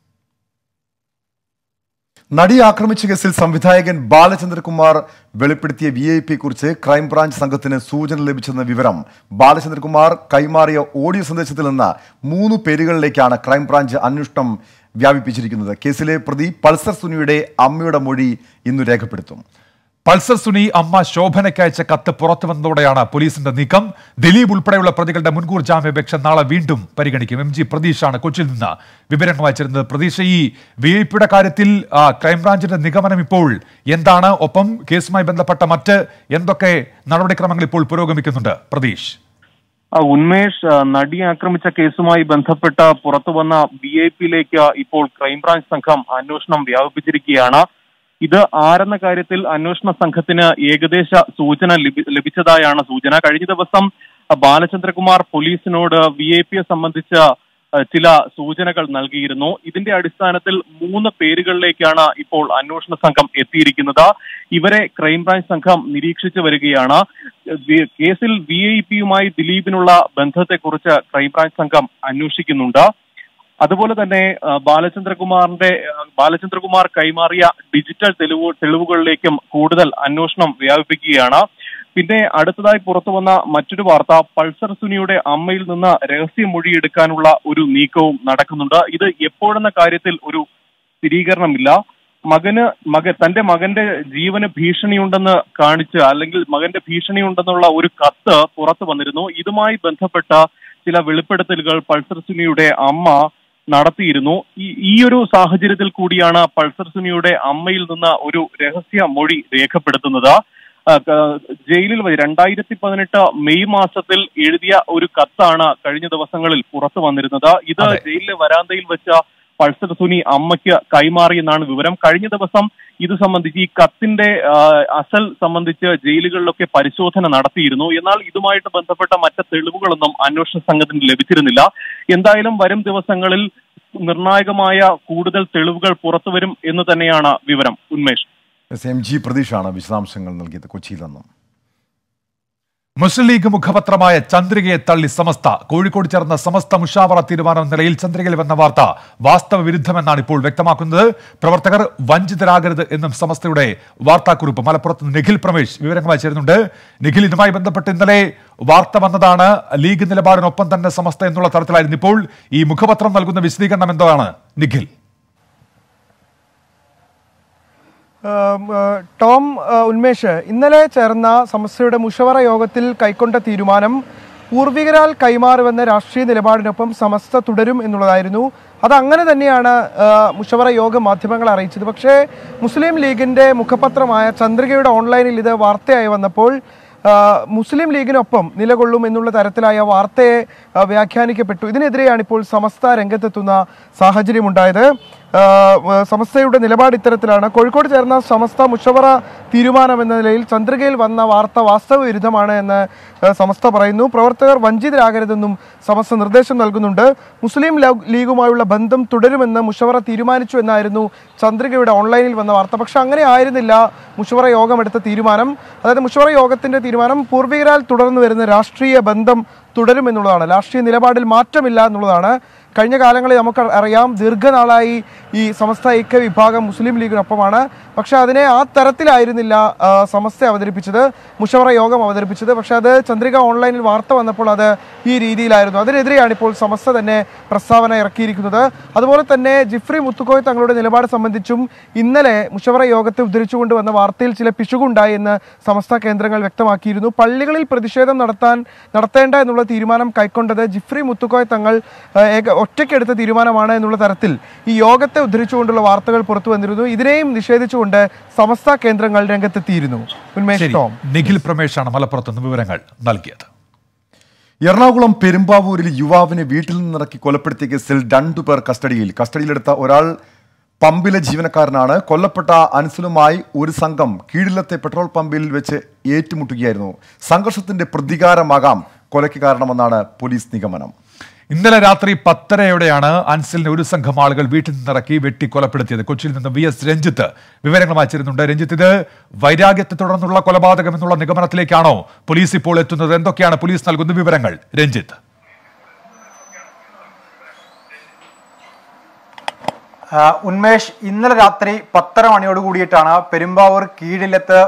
നടിയെ ആക്രമിച്ച കേസിൽ സംവിധായകൻ ബാലചന്ദ്രകുമാർ വെളിപ്പെടുത്തിയ വി ഐ പിയെ കുറിച്ച് ക്രൈംബ്രാഞ്ച് സംഘത്തിന് സൂചന ലഭിച്ചെന്ന വിവരം ബാലചന്ദ്രകുമാർ കൈമാറിയ ഓഡിയോ സന്ദേശത്തിൽ നിന്ന് മൂന്ന് പേരുകളിലേക്കാണ് ക്രൈംബ്രാഞ്ച് അന്വേഷണം വ്യാപിപ്പിച്ചിരിക്കുന്നത്. കേസിലെ പ്രതി പൾസർ സുനിയുടെ അമ്മയുടെ മൊഴി ഇന്ന് രേഖപ്പെടുത്തും. പൾസർ സുനി അമ്മ ശോഭനയ്ക്ക് അയച്ച കത്ത് പുറത്തു വന്നതോടെയാണ് പോലീസിന്റെ നീക്കം. ദിലീപ് ഉൾപ്പെടെയുള്ള പ്രതികളുടെ മുൻകൂർ ജാമ്യാപേക്ഷ നാളെ വീണ്ടും പരിഗണിക്കും. എം ജി പ്രതീഷാണ് കൊച്ചിയിൽ നിന്ന് വിവരങ്ങൾ വായിച്ചിരുന്നത്. പ്രതീഷ, ഈ വി ഐ പിയുടെ കാര്യത്തിൽ ക്രൈംബ്രാഞ്ചിന്റെ നിഗമനം ഇപ്പോൾ എന്താണ്? ഒപ്പം കേസുമായി ബന്ധപ്പെട്ട മറ്റ് എന്തൊക്കെ നടപടിക്രമങ്ങൾ ഇപ്പോൾ പുരോഗമിക്കുന്നുണ്ട്? പ്രതീഷ്. ഉന്മേഷ്, നടി ആക്രമിച്ച കേസുമായി ബന്ധപ്പെട്ട പുറത്തു വന്ന വി ഐ പിയിലേക്ക് ഇപ്പോൾ ക്രൈംബ്രാഞ്ച് സംഘം അന്വേഷണം വ്യാപിപ്പിച്ചിരിക്കുകയാണ്. ഇത് ആരെന്ന കാര്യത്തിൽ അന്വേഷണ സംഘത്തിന് ഏകദേശ സൂചന ലഭിച്ചതായാണ് സൂചന. കഴിഞ്ഞ ദിവസം ബാലചന്ദ്രകുമാർ പോലീസിനോട് വി ഐ പിയെ സംബന്ധിച്ച ചില സൂചനകൾ നൽകിയിരുന്നു. ഇതിന്റെ അടിസ്ഥാനത്തിൽ മൂന്ന് പേരുകളിലേക്കാണ് ഇപ്പോൾ അന്വേഷണ സംഘം എത്തിയിരിക്കുന്നത്. ഇവരെ ക്രൈംബ്രാഞ്ച് സംഘം നിരീക്ഷിച്ചു വരികയാണ്. കേസിൽ വി ഐ പിയുമായി ദിലീപിനുള്ള ബന്ധത്തെക്കുറിച്ച് ക്രൈംബ്രാഞ്ച് സംഘം അന്വേഷിക്കുന്നുണ്ട്. അതുപോലെ തന്നെ ബാലചന്ദ്രകുമാറിന്റെ ബാലചന്ദ്രകുമാർ കൈമാറിയ ഡിജിറ്റൽ തെളിവ് തെളിവുകളിലേക്കും കൂടുതൽ അന്വേഷണം വ്യാപിപ്പിക്കുകയാണ്. പിന്നെ അടുത്തതായി പുറത്തു വന്ന മറ്റൊരു വാർത്ത, പൾസർ സുനിയുടെ അമ്മയിൽ നിന്ന് രഹസ്യമൊഴി എടുക്കാനുള്ള ഒരു നീക്കവും നടക്കുന്നുണ്ട്. ഇത് എപ്പോഴെന്ന കാര്യത്തിൽ ഒരു സ്ഥിരീകരണമില്ല. മകന് മകൻ തന്റെ മകന്റെ ജീവന് ഭീഷണിയുണ്ടെന്ന് കാണിച്ച് അല്ലെങ്കിൽ മകന്റെ ഭീഷണിയുണ്ടെന്നുള്ള ഒരു കത്ത് പുറത്തു വന്നിരുന്നു. ഇതുമായി ബന്ധപ്പെട്ട ചില വെളിപ്പെടുത്തലുകൾ പൾസർ സുനിയുടെ അമ്മ നടത്തിയിരുന്നു. ഈ ഈ ഒരു സാഹചര്യത്തിൽ കൂടിയാണ് പൾസർ സുനിയുടെ അമ്മയിൽ നിന്ന് ഒരു രഹസ്യ മൊഴി രേഖപ്പെടുത്തുന്നത്. ജയിലിൽ രണ്ടായിരത്തി പതിനെട്ട് മെയ് മാസത്തിൽ എഴുതിയ ഒരു കത്താണ് കഴിഞ്ഞ ദിവസങ്ങളിൽ പുറത്തു വന്നിരുന്നത്. ഇത് ജയിലിലെ വരാന്തയിൽ വെച്ച പൾസർ സുനി അമ്മയ്ക്ക് കൈമാറിയെന്നാണ് വിവരം. കഴിഞ്ഞ ദിവസം ഇത് സംബന്ധിച്ച് ഈ കത്തിന്റെ അസൽ സംബന്ധിച്ച് ജയിലുകളിലൊക്കെ പരിശോധന നടത്തിയിരുന്നു. എന്നാൽ ഇതുമായിട്ട് ബന്ധപ്പെട്ട മറ്റ് തെളിവുകളൊന്നും അന്വേഷണ സംഘത്തിന് ലഭിച്ചിരുന്നില്ല. എന്തായാലും വരും ദിവസങ്ങളിൽ നിർണായകമായ കൂടുതൽ തെളിവുകൾ പുറത്തുവരും എന്ന് തന്നെയാണ് വിവരം. ഉന്മേഷ്. എം ജി പ്രതീഷാണ് വിശദാംശങ്ങൾ നൽകിയത് കൊച്ചിയിൽ നിന്നും. മുസ്ലിം ലീഗ് മുഖപത്രമായ ചന്ദ്രികയെ തള്ളി സമസ്ത. കോഴിക്കോട് ചേർന്ന സമസ്ത മുഷാവറ തീരുമാനം നിലയിൽ ചന്ദ്രികയിൽ വന്ന വാർത്ത വാസ്തവ വിരുദ്ധമെന്നാണ് ഇപ്പോൾ വ്യക്തമാക്കുന്നത്. പ്രവർത്തകർ വഞ്ചിതരാകരുത് എന്നും സമസ്തയുടെ വാർത്താക്കുറിപ്പ്. മലപ്പുറത്ത് നിഖിൽ പ്രമേഷ് വിവരങ്ങൾ ചേരുന്നുണ്ട്. നിഖിൽ, ഇതുമായി ബന്ധപ്പെട്ട് ഇന്നലെ വാർത്ത വന്നതാണ്. ലീഗ് നിലപാടിനൊപ്പം തന്നെ സമസ്ത എന്നുള്ള തരത്തിലായിരുന്നു. ഇപ്പോൾ ഈ മുഖപത്രം നൽകുന്ന വിശദീകരണം എന്താണ് നിഖിൽ? ടോം, ഉന്മേഷ്, ഇന്നലെ ചേർന്ന സമസ്തയുടെ മുഷവറ യോഗത്തിൽ കൈക്കൊണ്ട തീരുമാനം പൂർവികരാൽ കൈമാറുമെന്ന രാഷ്ട്രീയ നിലപാടിനൊപ്പം സമസ്ത തുടരും എന്നുള്ളതായിരുന്നു. അതങ്ങനെ തന്നെയാണ് മുഷവറ യോഗം മാധ്യമങ്ങളെ അറിയിച്ചത്. പക്ഷേ മുസ്ലിം ലീഗിൻ്റെ മുഖപത്രമായ ചന്ദ്രികയുടെ ഓൺലൈനിൽ ഇത് വാർത്തയായി വന്നപ്പോൾ മുസ്ലിം ലീഗിനൊപ്പം നിലകൊള്ളും എന്നുള്ള തരത്തിലായ വാർത്തയെ വ്യാഖ്യാനിക്കപ്പെട്ടു. ഇതിനെതിരെയാണ് ഇപ്പോൾ സമസ്ത രംഗത്തെത്തുന്ന സാഹചര്യമുണ്ടായത്. സമസ്തയുടെ നിലപാട് ഇത്തരത്തിലാണ്. കോഴിക്കോട് ചേർന്ന സമസ്ത മുഷവറ തീരുമാനം എന്ന നിലയിൽ ചന്ദ്രികയിൽ വന്ന വാർത്ത വാസ്തവ വിരുദ്ധമാണ് എന്ന് സമസ്ത പറയുന്നു. പ്രവർത്തകർ വഞ്ചിതരാകരുതെന്നും സമസ്ത നിർദ്ദേശം നൽകുന്നുണ്ട്. മുസ്ലിം ലീഗുമായുള്ള ബന്ധം തുടരുമെന്ന് മുഷവറ തീരുമാനിച്ചു എന്നായിരുന്നു ചന്ദ്രികയുടെ ഓൺലൈനിൽ വന്ന വാർത്ത. പക്ഷെ അങ്ങനെ ആയിരുന്നില്ല മുഷവറ യോഗം എടുത്ത തീരുമാനം. അതായത് മുഷവറ യോഗത്തിന്റെ തീരുമാനം പൂർവികരാൽ തുടർന്നു വരുന്ന രാഷ്ട്രീയ ബന്ധം തുടരുമെന്നുള്ളതാണ്. രാഷ്ട്രീയ നിലപാടിൽ മാറ്റമില്ല എന്നുള്ളതാണ്. കഴിഞ്ഞ കാലങ്ങളിൽ നമുക്ക് അറിയാം, ദീർഘനാളായി ഈ സമസ്ത ഐക്യ വിഭാഗം മുസ്ലിം ലീഗിനൊപ്പമാണ്. പക്ഷെ അതിനെ ആ തരത്തിലായിരുന്നില്ല സമസ്ത അവതരിപ്പിച്ചത്, മുഷവറ യോഗം അവതരിപ്പിച്ചത്. പക്ഷെ അത് ചന്ദ്രിക ഓൺലൈനിൽ വാർത്ത വന്നപ്പോൾ അത് ഈ രീതിയിലായിരുന്നു. അതിനെതിരെയാണ് ഇപ്പോൾ സമസ്ത തന്നെ പ്രസ്താവന ഇറക്കിയിരിക്കുന്നത്. അതുപോലെ തന്നെ ജിഫ്രി മുത്തുക്കോയ തങ്ങളുടെ നിലപാട് സംബന്ധിച്ചും ഇന്നലെ മുഷവറ യോഗത്തെ ഉദ്ധരിച്ചുകൊണ്ട് വന്ന വാർത്തയിൽ ചില പിശകുണ്ടായി എന്ന് സമസ്ത കേന്ദ്രങ്ങൾ വ്യക്തമാക്കിയിരുന്നു. പള്ളികളിൽ പ്രതിഷേധം നടത്താൻ നടത്തേണ്ട എന്നുള്ള തീരുമാനം കൈക്കൊണ്ടത് ജിഫ്രി മുത്തുക്കോയ തങ്ങൾ ഒറ്റയ്ക്കെടുത്ത തീരുമാനമാണ് എന്നുള്ള തരത്തിൽ ഈ യോഗത്തെ ഉദ്ധരിച്ചുകൊണ്ടുള്ള വാർത്തകൾ പുറത്തു വന്നിരുന്നു. ഇതിനെയും നിഷേധിച്ചുകൊണ്ട് സമസ്ത കേന്ദ്രങ്ങൾ രംഗത്തെത്തിയിരുന്നു. നിഖിൽ പ്രമേഷാണ് മലപ്പുറത്ത് നിന്ന് വിവരങ്ങൾ നൽകിയത്. എറണാകുളം പെരുമ്പാവൂരിൽ യുവാവിനെ വീട്ടിൽ നിന്നിറക്കി കൊലപ്പെടുത്തിയ കേസിൽ രണ്ടുപേർ കസ്റ്റഡിയിൽ. കസ്റ്റഡിയിലെടുത്ത ഒരാൾ പമ്പിലെ ജീവനക്കാരനാണ്. കൊല്ലപ്പെട്ട അൻസലുമായി ഒരു സംഘം കീഴിലത്തെ പെട്രോൾ പമ്പിൽ വെച്ച് ഏറ്റുമുട്ടുകയായിരുന്നു. സംഘർഷത്തിന്റെ പ്രതികാരമാകാം കൊലയ്ക്ക് കാരണമെന്നാണ് പോലീസ് നിഗമനം. ഇന്നലെ രാത്രി പത്തരയോടെയാണ് അൻസലിനെ ഒരു സംഘം ആളുകൾ വീട്ടിൽ നിന്നിറക്കി വെട്ടി കൊലപ്പെടുത്തിയത്. കൊച്ചിയിൽ നിന്ന് വി എസ് രഞ്ജിത്ത് വിവരങ്ങൾ വായിച്ചിരുന്നുണ്ട്. രഞ്ജിത്ത്, ഇത് വൈരാഗ്യത്തെ തുടർന്നുള്ള കൊലപാതകം എന്നുള്ള നിഗമനത്തിലേക്കാണോ പോലീസ് ഇപ്പോൾ എത്തുന്നത്? എന്തൊക്കെയാണ് പോലീസ് നൽകുന്ന വിവരങ്ങൾ? രഞ്ജിത്ത്. ഉന്മേഷ്, ഇന്നലെ രാത്രി പത്തര മണിയോട് കൂടിയിട്ടാണ് പെരുമ്പാവൂർ കീഴിലത്ത്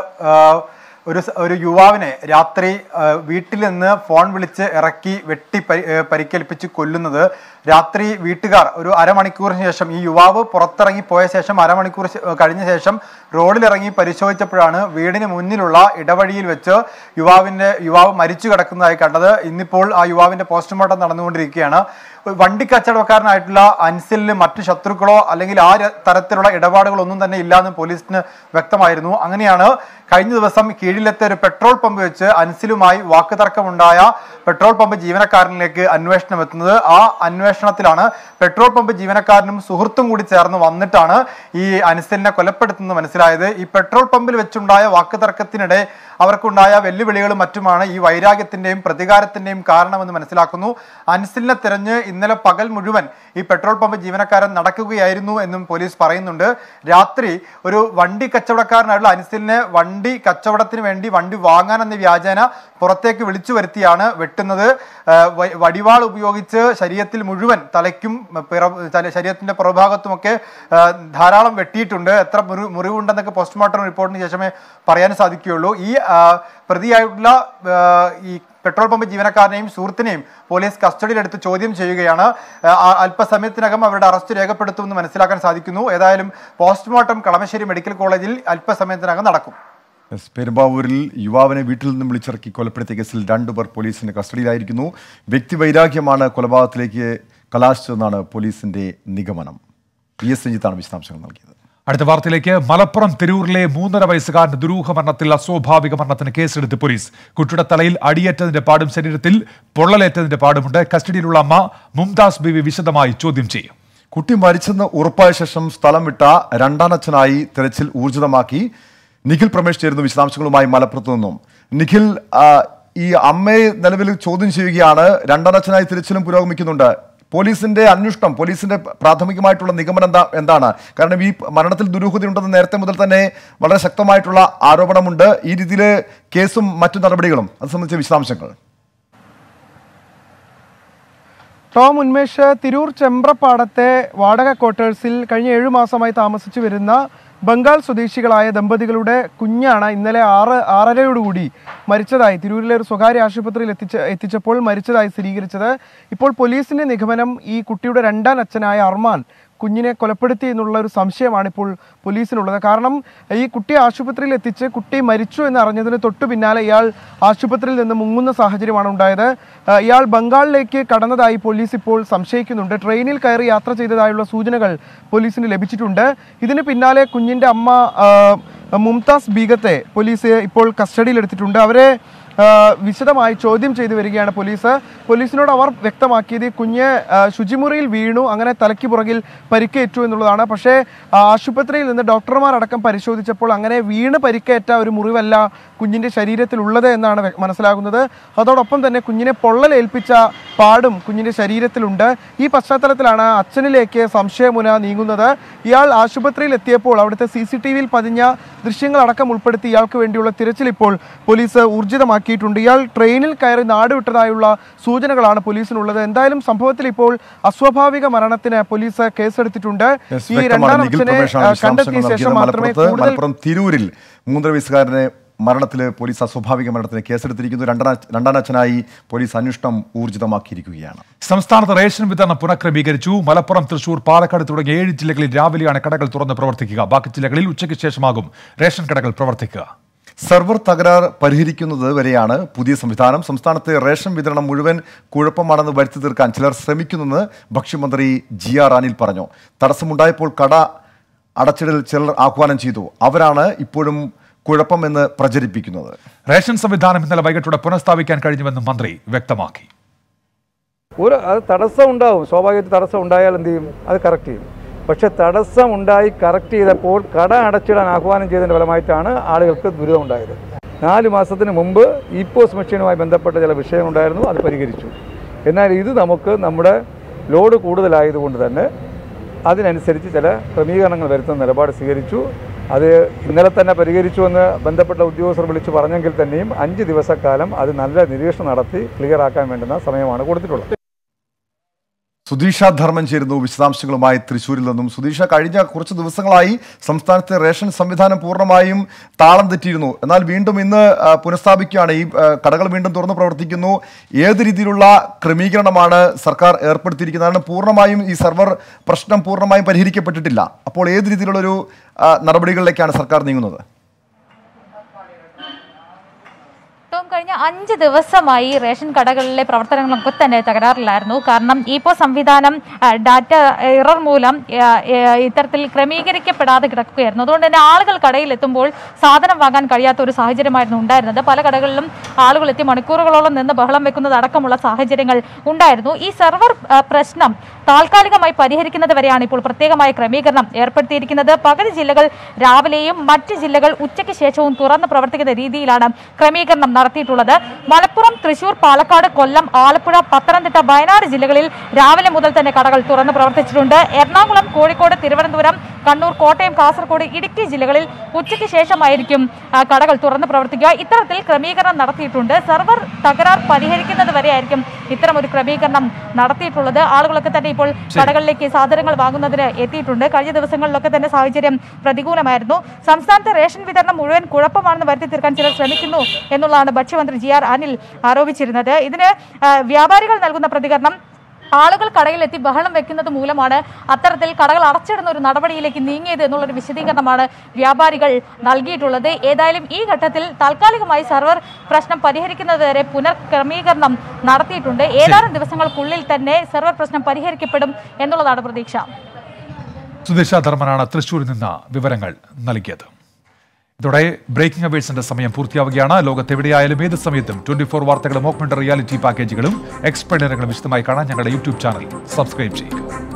ഒരു ഒരു യുവാവിനെ രാത്രി വീട്ടിൽ നിന്ന് ഫോൺ വിളിച്ച് ഇറക്കി വെട്ടി പരിക്കേൽപ്പിച്ച് കൊല്ലുന്നത്. രാത്രി വീട്ടുകാർ ഒരു അരമണിക്കൂറിന് ശേഷം ഈ യുവാവ് പുറത്തിറങ്ങി പോയ ശേഷം അരമണിക്കൂർ കഴിഞ്ഞ ശേഷം റോഡിലിറങ്ങി പരിശോധിച്ചപ്പോഴാണ് വീടിന് മുന്നിലുള്ള ഇടവഴിയിൽ വെച്ച് യുവാവിൻ്റെ യുവാവ് മരിച്ചു കിടക്കുന്നതായി കണ്ടത്. ഇന്നിപ്പോൾ ആ യുവാവിൻ്റെ പോസ്റ്റ്മോർട്ടം നടന്നുകൊണ്ടിരിക്കുകയാണ്. വണ്ടി കച്ചവടക്കാരനായിട്ടുള്ള അൻസലിന് മറ്റു ശത്രുക്കളോ അല്ലെങ്കിൽ ആ തരത്തിലുള്ള ഇടപാടുകളൊന്നും തന്നെ ഇല്ലാന്ന് പോലീസിന് വ്യക്തമായിരുന്നു. അങ്ങനെയാണ് കഴിഞ്ഞ ദിവസം കീഴിലത്തെ ഒരു പെട്രോൾ പമ്പ് വെച്ച് അൻസലുമായി വാക്കുതർക്കമുണ്ടായ പെട്രോൾ പമ്പ് ജീവനക്കാരനിലേക്ക് അന്വേഷണം എത്തുന്നത്. ആ അന്വേഷണത്തിലാണ് പെട്രോൾ പമ്പ് ജീവനക്കാരനും സുഹൃത്തും കൂടി ചേർന്ന് വന്നിട്ടാണ് ഈ അൻസലിനെ കൊലപ്പെടുത്തുന്നത് മനസ്സിലായത്. ഈ പെട്രോൾ പമ്പിൽ വെച്ചുണ്ടായ വാക്കുതർക്കത്തിനിടെ അവർക്കുണ്ടായ വെല്ലുവിളികളും മറ്റുമാണ് ഈ വൈരാഗ്യത്തിന്റെയും പ്രതികാരത്തിന്റെയും കാരണമെന്ന് മനസ്സിലാക്കുന്നു. അൻസലിനെ തിരഞ്ഞ് ഇന്നലെ പകൽ മുഴുവൻ ഈ പെട്രോൾ പമ്പ് ജീവനക്കാരൻ നടക്കുകയായിരുന്നു എന്നും പോലീസ് പറയുന്നുണ്ട്. രാത്രി ഒരു വണ്ടി കച്ചവടക്കാരനായിട്ടുള്ള അൻസലിനെ വണ്ടി കച്ചവടത്തിന് വേണ്ടി വണ്ടി വാങ്ങാനെന്ന വ്യാജേന പുറത്തേക്ക് വിളിച്ചു വരുത്തിയാണ് വെട്ടുന്നത്. വടിവാൾ ഉപയോഗിച്ച് ശരീരത്തിൽ മുഴുവൻ തലയ്ക്കും ശരീരത്തിന്റെ പുറഭാഗത്തുമൊക്കെ ധാരാളം വെട്ടിയിട്ടുണ്ട്. എത്ര മുറി മുറിവുണ്ടെന്നൊക്കെ പോസ്റ്റ്മോർട്ടം റിപ്പോർട്ടിന് ശേഷമേ പറയാൻ സാധിക്കുകയുള്ളൂ. ഈ പ്രതിയായിട്ടുള്ള ഈ പെട്രോൾ പമ്പ് ജീവനക്കാരനെയും സുഹൃത്തിനെയും പോലീസ് കസ്റ്റഡിയിലെടുത്ത് ചോദ്യം ചെയ്യുകയാണ്. അല്പസമയത്തിനകം അവരുടെ അറസ്റ്റ് രേഖപ്പെടുത്തുമെന്ന് മനസ്സിലാക്കാൻ സാധിക്കുന്നു. ഏതായാലും പോസ്റ്റ്മോർട്ടം കളമശ്ശേരി മെഡിക്കൽ കോളേജിൽ അല്പസമയത്തിനകം നടക്കും. പെരുമ്പാവൂരിൽ യുവാവിനെ വീട്ടിൽ നിന്നും വിളിച്ചിറക്കി കൊലപ്പെടുത്തിയ കേസിൽ രണ്ടുപേർ പോലീസിന്റെ കസ്റ്റഡിയിലായിരിക്കുന്നു. വ്യക്തിവൈരാഗ്യമാണ് കൊലപാതകത്തിലേക്ക് കലാശിച്ചതെന്നാണ് പോലീസിന്റെ നിഗമനം. പി എസ് രഞ്ജിത്താണ് വിശദാംശങ്ങൾ നൽകിയത്. അടുത്ത വാർത്തയിലേക്ക്. മലപ്പുറം തിരൂരിലെ മൂന്നര വയസ്സുകാരന്റെ ദുരൂഹ മരണത്തിൽ അസ്വാഭാവിക മരണത്തിന് കേസെടുത്ത് പോലീസ്. കുട്ടിയുടെ തലയിൽ അടിയേറ്റതിന്റെ പാടും ശരീരത്തിൽ പൊള്ളലേറ്റതിന്റെ പാടുമുണ്ട്. കസ്റ്റഡിയിലുള്ള അമ്മ മുംതാസ് ബീവി വിശദമായി ചോദ്യം ചെയ്യും. കുട്ടി മരിച്ചെന്ന് ഉറപ്പായ ശേഷം സ്ഥലം വിട്ട രണ്ടാനച്ഛനായി തെരച്ചിൽ ഊർജിതമാക്കി. നിഖിൽ പ്രമേഷ് ചേരുന്നു വിശദാംശങ്ങളുമായി മലപ്പുറത്ത് നിന്നും. നിഖിൽ, ഈ അമ്മയെ നിലവിൽ ചോദ്യം ചെയ്യുകയാണ്. രണ്ടാനച്ഛനായി തിരച്ചിലും പുരോഗമിക്കുന്നുണ്ട്. പോലീസിന്റെ അന്വേഷണം, പോലീസിന്റെ പ്രാഥമികമായിട്ടുള്ള നിഗമനം എന്താ എന്താണ് കാരണം ഈ മരണത്തിൽ ദുരൂഹതയുണ്ടെന്ന് നേരത്തെ മുതൽ തന്നെ വളരെ ശക്തമായിട്ടുള്ള ആരോപണമുണ്ട്. ഈ രീതിയിൽ കേസും മറ്റു നടപടികളും അത് സംബന്ധിച്ച വിശദാംശങ്ങൾ. ടോം, ഉന്മേഷ്, തിരൂർ ചെമ്പ്രപ്പാടത്തെ വാടക ക്വാർട്ടേഴ്സിൽ കഴിഞ്ഞ ഏഴു മാസമായി താമസിച്ചു വരുന്ന ബംഗാൾ സ്വദേശികളായ ദമ്പതികളുടെ കുഞ്ഞാണ് ഇന്നലെ ആറ് ആറരയോടുകൂടി മരിച്ചതായി തിരൂരിലെ ഒരു സ്വകാര്യ ആശുപത്രിയിൽ എത്തിച്ച എത്തിച്ചപ്പോൾ മരിച്ചതായി സ്ഥിരീകരിച്ചത്. ഇപ്പോൾ പോലീസിന്റെ നിഗമനം ഈ കുട്ടിയുടെ രണ്ടാം അച്ഛനായ അർമാൻ കുഞ്ഞിനെ കൊലപ്പെടുത്തി എന്നുള്ള ഒരു സംശയമാണ് ഇപ്പോൾ പോലീസിനുള്ളത്. കാരണം ഈ കുട്ടിയെ ആശുപത്രിയിൽ എത്തിച്ച് കുട്ടി മരിച്ചു എന്ന് അറിഞ്ഞതിന് തൊട്ടു പിന്നാലെ ഇയാൾ ആശുപത്രിയിൽ നിന്ന് മുങ്ങുന്ന സാഹചര്യമാണ് ഉണ്ടായത്. ഇയാൾ ബംഗാളിലേക്ക് കടന്നതായി പോലീസ് ഇപ്പോൾ സംശയിക്കുന്നുണ്ട്. ട്രെയിനിൽ കയറി യാത്ര ചെയ്തതായുള്ള സൂചനകൾ പോലീസിന് ലഭിച്ചിട്ടുണ്ട്. ഇതിന് പിന്നാലെ കുഞ്ഞിൻ്റെ അമ്മ മുംതാസ് ബീഗത്തെ പോലീസ് ഇപ്പോൾ കസ്റ്റഡിയിലെടുത്തിട്ടുണ്ട്. അവരെ വിശദമായി ചോദ്യം ചെയ്തു വരികയാണ് പോലീസ്. പോലീസിനോട് അവർ വ്യക്തമാക്കിയത് കുഞ്ഞ് ശുചിമുറിയിൽ വീണു, അങ്ങനെ തലയ്ക്ക് പുറകിൽ പരിക്കേറ്റു എന്നുള്ളതാണ്. പക്ഷേ ആശുപത്രിയിൽ നിന്ന് ഡോക്ടർമാരടക്കം പരിശോധിച്ചപ്പോൾ അങ്ങനെ വീണ് പരിക്കേറ്റ ഒരു മുറിവല്ല കുഞ്ഞിൻ്റെ ശരീരത്തിലുള്ളത് എന്നാണ് മനസ്സിലാകുന്നത്. അതോടൊപ്പം തന്നെ കുഞ്ഞിനെ പൊള്ളലേൽപ്പിച്ച പാടും കുഞ്ഞിൻ്റെ ശരീരത്തിലുണ്ട്. ഈ പശ്ചാത്തലത്തിലാണ് അച്ഛനിലേക്ക് സംശയമുന നീങ്ങുന്നത്. ഇയാൾ ആശുപത്രിയിൽ എത്തിയപ്പോൾ അവിടുത്തെ സി സി ടി വിയിൽ പതിഞ്ഞ ദൃശ്യങ്ങളടക്കം ഉൾപ്പെടുത്തി ഇയാൾക്ക് വേണ്ടിയുള്ള തിരച്ചിൽ ഇപ്പോൾ പോലീസ് ഊർജിതമാക്കിയിട്ടുണ്ട്. ഇയാൾ ട്രെയിനിൽ കയറി നാടുവിട്ടതായുള്ള സൂചനകളാണ് പോലീസിനുള്ളത്. എന്തായാലും സംഭവത്തിൽ ഇപ്പോൾ അസ്വാഭാവിക മരണത്തിന് പോലീസ് കേസെടുത്തിട്ടുണ്ട്. ഈ രണ്ടാം അച്ഛനെ കണ്ടെത്തിയ ശേഷം മാത്രമേ മലപ്പുറം തിരൂരിൽ മൂന്നര വയസ്സുകാരനെ മരണത്തിൽ പോലീസ് അസ്വാഭാവിക മരണത്തിന് കേസെടുത്തിരിക്കുന്നു. രണ്ടാം അച്ഛനായി പോലീസ് അന്വേഷണം ഊർജിതമാക്കിയിരിക്കുകയാണ്. സംസ്ഥാനത്ത് റേഷൻ വിതരണം പുനഃക്രമീകരിച്ചു. മലപ്പുറം, തൃശൂർ, പാലക്കാട് തുടങ്ങിയ ഏഴ് ജില്ലകളിൽ രാവിലെയാണ് കടകൾ തുറന്ന് പ്രവർത്തിക്കുക. ബാക്കി ജില്ലകളിൽ ഉച്ചയ്ക്ക് ശേഷമാകും റേഷൻ കടകൾ പ്രവർത്തിക്കുക. സെർവർ തകരാർ പരിഹരിക്കുന്നത് വരെയാണ് പുതിയ സംവിധാനം. സംസ്ഥാനത്തെ റേഷൻ വിതരണം മുഴുവൻ കുഴപ്പമാണെന്ന് വരുത്തി തീർക്കാൻ ചിലർ ശ്രമിക്കുന്നെന്ന് ഭക്ഷ്യമന്ത്രി ജി ആർ അനിൽ പറഞ്ഞു. തടസ്സമുണ്ടായപ്പോൾ കട അടച്ചിടൽ ചിലർ ആഹ്വാനം ചെയ്തു. അവരാണ് ഇപ്പോഴും കുഴപ്പമെന്ന് പ്രചരിപ്പിക്കുന്നത്. റേഷൻ സംവിധാനം ഇന്നലെ വൈകിട്ടോടെ പുനഃസ്ഥാപിക്കാൻ കഴിഞ്ഞുവെന്നും മന്ത്രി വ്യക്തമാക്കി. ഒരു അത് തടസ്സം ഉണ്ടാവും, സ്വാഭാവികമായിട്ട് തടസ്സം ഉണ്ടായാൽ എന്ത് ചെയ്യും, അത് കറക്റ്റ് ചെയ്യും. പക്ഷേ തടസ്സമുണ്ടായി കറക്റ്റ് ചെയ്തപ്പോൾ കട അടച്ചിടാൻ ആഹ്വാനം ചെയ്തതിൻ്റെ ഫലമായിട്ടാണ് ആളുകൾക്ക് ദുരിതമുണ്ടായത്. നാല് മാസത്തിന് മുമ്പ് ഇ പോസ് മെഷീനുമായി ബന്ധപ്പെട്ട ചില വിഷയങ്ങളുണ്ടായിരുന്നു, അത് പരിഹരിച്ചു. എന്നാൽ ഇത് നമുക്ക് നമ്മുടെ ലോഡ് കൂടുതലായതുകൊണ്ട് തന്നെ അതിനനുസരിച്ച് ചില ക്രമീകരണങ്ങൾ വരുത്തുന്ന നിലപാട് സ്വീകരിച്ചു. അത് ഇന്നലെ തന്നെ പരിഹരിച്ചുവെന്ന് ബന്ധപ്പെട്ട ഉദ്യോഗസ്ഥർ വിളിച്ചു പറഞ്ഞെങ്കിൽ തന്നെയും അഞ്ച് ദിവസക്കാലം അത് നല്ല നിരീക്ഷണം നടത്തി ക്ലിയർ ആക്കാൻ വേണ്ടുന്ന സമയമാണ് കൊടുത്തിട്ടുള്ളത്. സുധീഷ ധർമ്മൻ ചേരുന്നു വിശദാംശങ്ങളുമായി തൃശ്ശൂരിൽ നിന്നും. സുധീഷ, കഴിഞ്ഞ കുറച്ച് ദിവസങ്ങളായി സംസ്ഥാനത്തെ റേഷൻ സംവിധാനം പൂർണ്ണമായും താളം തെറ്റിയിരുന്നു. എന്നാൽ വീണ്ടും ഇന്ന് പുനഃസ്ഥാപിക്കുകയാണ്. ഈ കടകൾ വീണ്ടും തുറന്ന് പ്രവർത്തിക്കുന്നു. ഏത് രീതിയിലുള്ള ക്രമീകരണമാണ് സർക്കാർ ഏർപ്പെടുത്തിയിരിക്കുന്നത്? കാരണം പൂർണ്ണമായും ഈ സെർവർ പ്രശ്നം പൂർണ്ണമായും പരിഹരിക്കപ്പെട്ടിട്ടില്ല. അപ്പോൾ ഏത് രീതിയിലുള്ളൊരു നടപടികളിലേക്കാണ് സർക്കാർ നീങ്ങുന്നത്? കഴിഞ്ഞ അഞ്ച് ദിവസമായി റേഷൻ കടകളിലെ പ്രവർത്തനങ്ങളൊക്കെ തന്നെ തകരാറിലായിരുന്നു. കാരണം ഇപ്പോ സംവിധാനം ഡാറ്റ എറർ മൂലം ഇത്തരത്തിൽ ക്രമീകരിക്കപ്പെടാതെ കിടക്കുകയായിരുന്നു. അതുകൊണ്ട് തന്നെ ആളുകൾ കടയിൽ എത്തുമ്പോൾ സാധനം വാങ്ങാൻ കഴിയാത്ത ഒരു സാഹചര്യമായിരുന്നു ഉണ്ടായിരുന്നത്. പല കടകളിലും ആളുകൾ എത്തി മണിക്കൂറുകളോളം നിന്ന് ബഹളം വെക്കുന്നത് അടക്കമുള്ള സാഹചര്യങ്ങൾ ഉണ്ടായിരുന്നു. ഈ സെർവർ പ്രശ്നം താൽക്കാലികമായി പരിഹരിക്കുന്നത് വരെയാണ് ഇപ്പോൾ പ്രത്യേകമായ ക്രമീകരണം ഏർപ്പെടുത്തിയിരിക്കുന്നത്. പകുതി ജില്ലകൾ രാവിലെയും മറ്റ് ജില്ലകൾ ഉച്ചയ്ക്ക് ശേഷവും തുറന്ന് പ്രവർത്തിക്കുന്ന രീതിയിലാണ് ക്രമീകരണം നടത്തിയിട്ടുള്ളത്. മലപ്പുറം, തൃശൂർ, പാലക്കാട്, കൊല്ലം, ആലപ്പുഴ, പത്തനംതിട്ട, വയനാട് ജില്ലകളിൽ രാവിലെ മുതൽ തന്നെ കടകൾ തുറന്ന് പ്രവർത്തിച്ചിട്ടുണ്ട്. എറണാകുളം, കോഴിക്കോട്, തിരുവനന്തപുരം, കണ്ണൂർ, കോട്ടയം, കാസർഗോഡ്, ഇടുക്കി ജില്ലകളിൽ ഉച്ചയ്ക്ക് ശേഷമായിരിക്കും കടകൾ തുറന്ന് പ്രവർത്തിക്കുക. ഇത്തരത്തിൽ ക്രമീകരണം നടത്തിയിട്ടുണ്ട്. സെർവർ തകരാർ പരിഹരിക്കുന്നത് വരെയായിരിക്കും ഇത്തരം ഒരു ക്രമീകരണം നടത്തിയിട്ടുള്ളത്. ആളുകളൊക്കെ തന്നെ ഇപ്പോൾ കടകളിലേക്ക് സാധനങ്ങൾ വാങ്ങുന്നതിന് എത്തിയിട്ടുണ്ട്. കഴിഞ്ഞ ദിവസങ്ങളിലൊക്കെ തന്നെ സാഹചര്യം പ്രതികൂലമായിരുന്നു. സംസ്ഥാനത്തെ റേഷൻ വിതരണം മുഴുവൻ കുഴപ്പമാണെന്ന് വരുത്തി തീർക്കാൻ ചിലർ ശ്രമിക്കുന്നു എന്നുള്ളതാണ് ഭക്ഷ്യമന്ത്രി ജി ആർ അനിൽ ആരോപിച്ചിരുന്നത്. ഇതിന് വ്യാപാരികൾ നൽകുന്ന പ്രതികരണം, ആളുകൾ കടയിലെത്തി ബഹളം വെക്കുന്നത് മൂലമാണ് അത്തരത്തിൽ കടകൾ അടച്ചിടുന്ന ഒരു നടപടിയിലേക്ക് നീങ്ങിയത് എന്നുള്ളൊരു വിശദീകരണമാണ് വ്യാപാരികൾ നൽകിയിട്ടുള്ളത്. ഏതായാലും ഈ ഘട്ടത്തിൽ താൽക്കാലികമായി സെർവർ പ്രശ്നം പരിഹരിക്കുന്നതുവരെ പുനർക്രമീകരണം നടത്തിയിട്ടുണ്ട്. ഏതാനും ദിവസങ്ങൾക്കുള്ളിൽ തന്നെ സെർവർ പ്രശ്നം പരിഹരിക്കപ്പെടും എന്നുള്ളതാണ് പ്രതീക്ഷ. സുധീഷ ധർമ്മനാണ് തൃശ്ശൂരിൽ നിന്ന് വിവരങ്ങൾ നൽകിയത്. ഇതോടെ ബ്രേക്കിംഗ് അവേഴ്സിന്റെ സമയം പൂർത്തിയാവുകയാണ്. ലോകത്തെവിടെയായാലും ഏത് സമയത്തും ട്വന്റി ഫോർ വാർത്തകളും ഓഗ്മെന്റഡ് റിയാലിറ്റി പാക്കേജുകളും എക്സ്പ്ലെയിനറുകളും വിശദമായി കാണാൻ ഞങ്ങളുടെ യൂട്യൂബ് ചാനൽ സബ്സ്ക്രൈബ് ചെയ്യുക.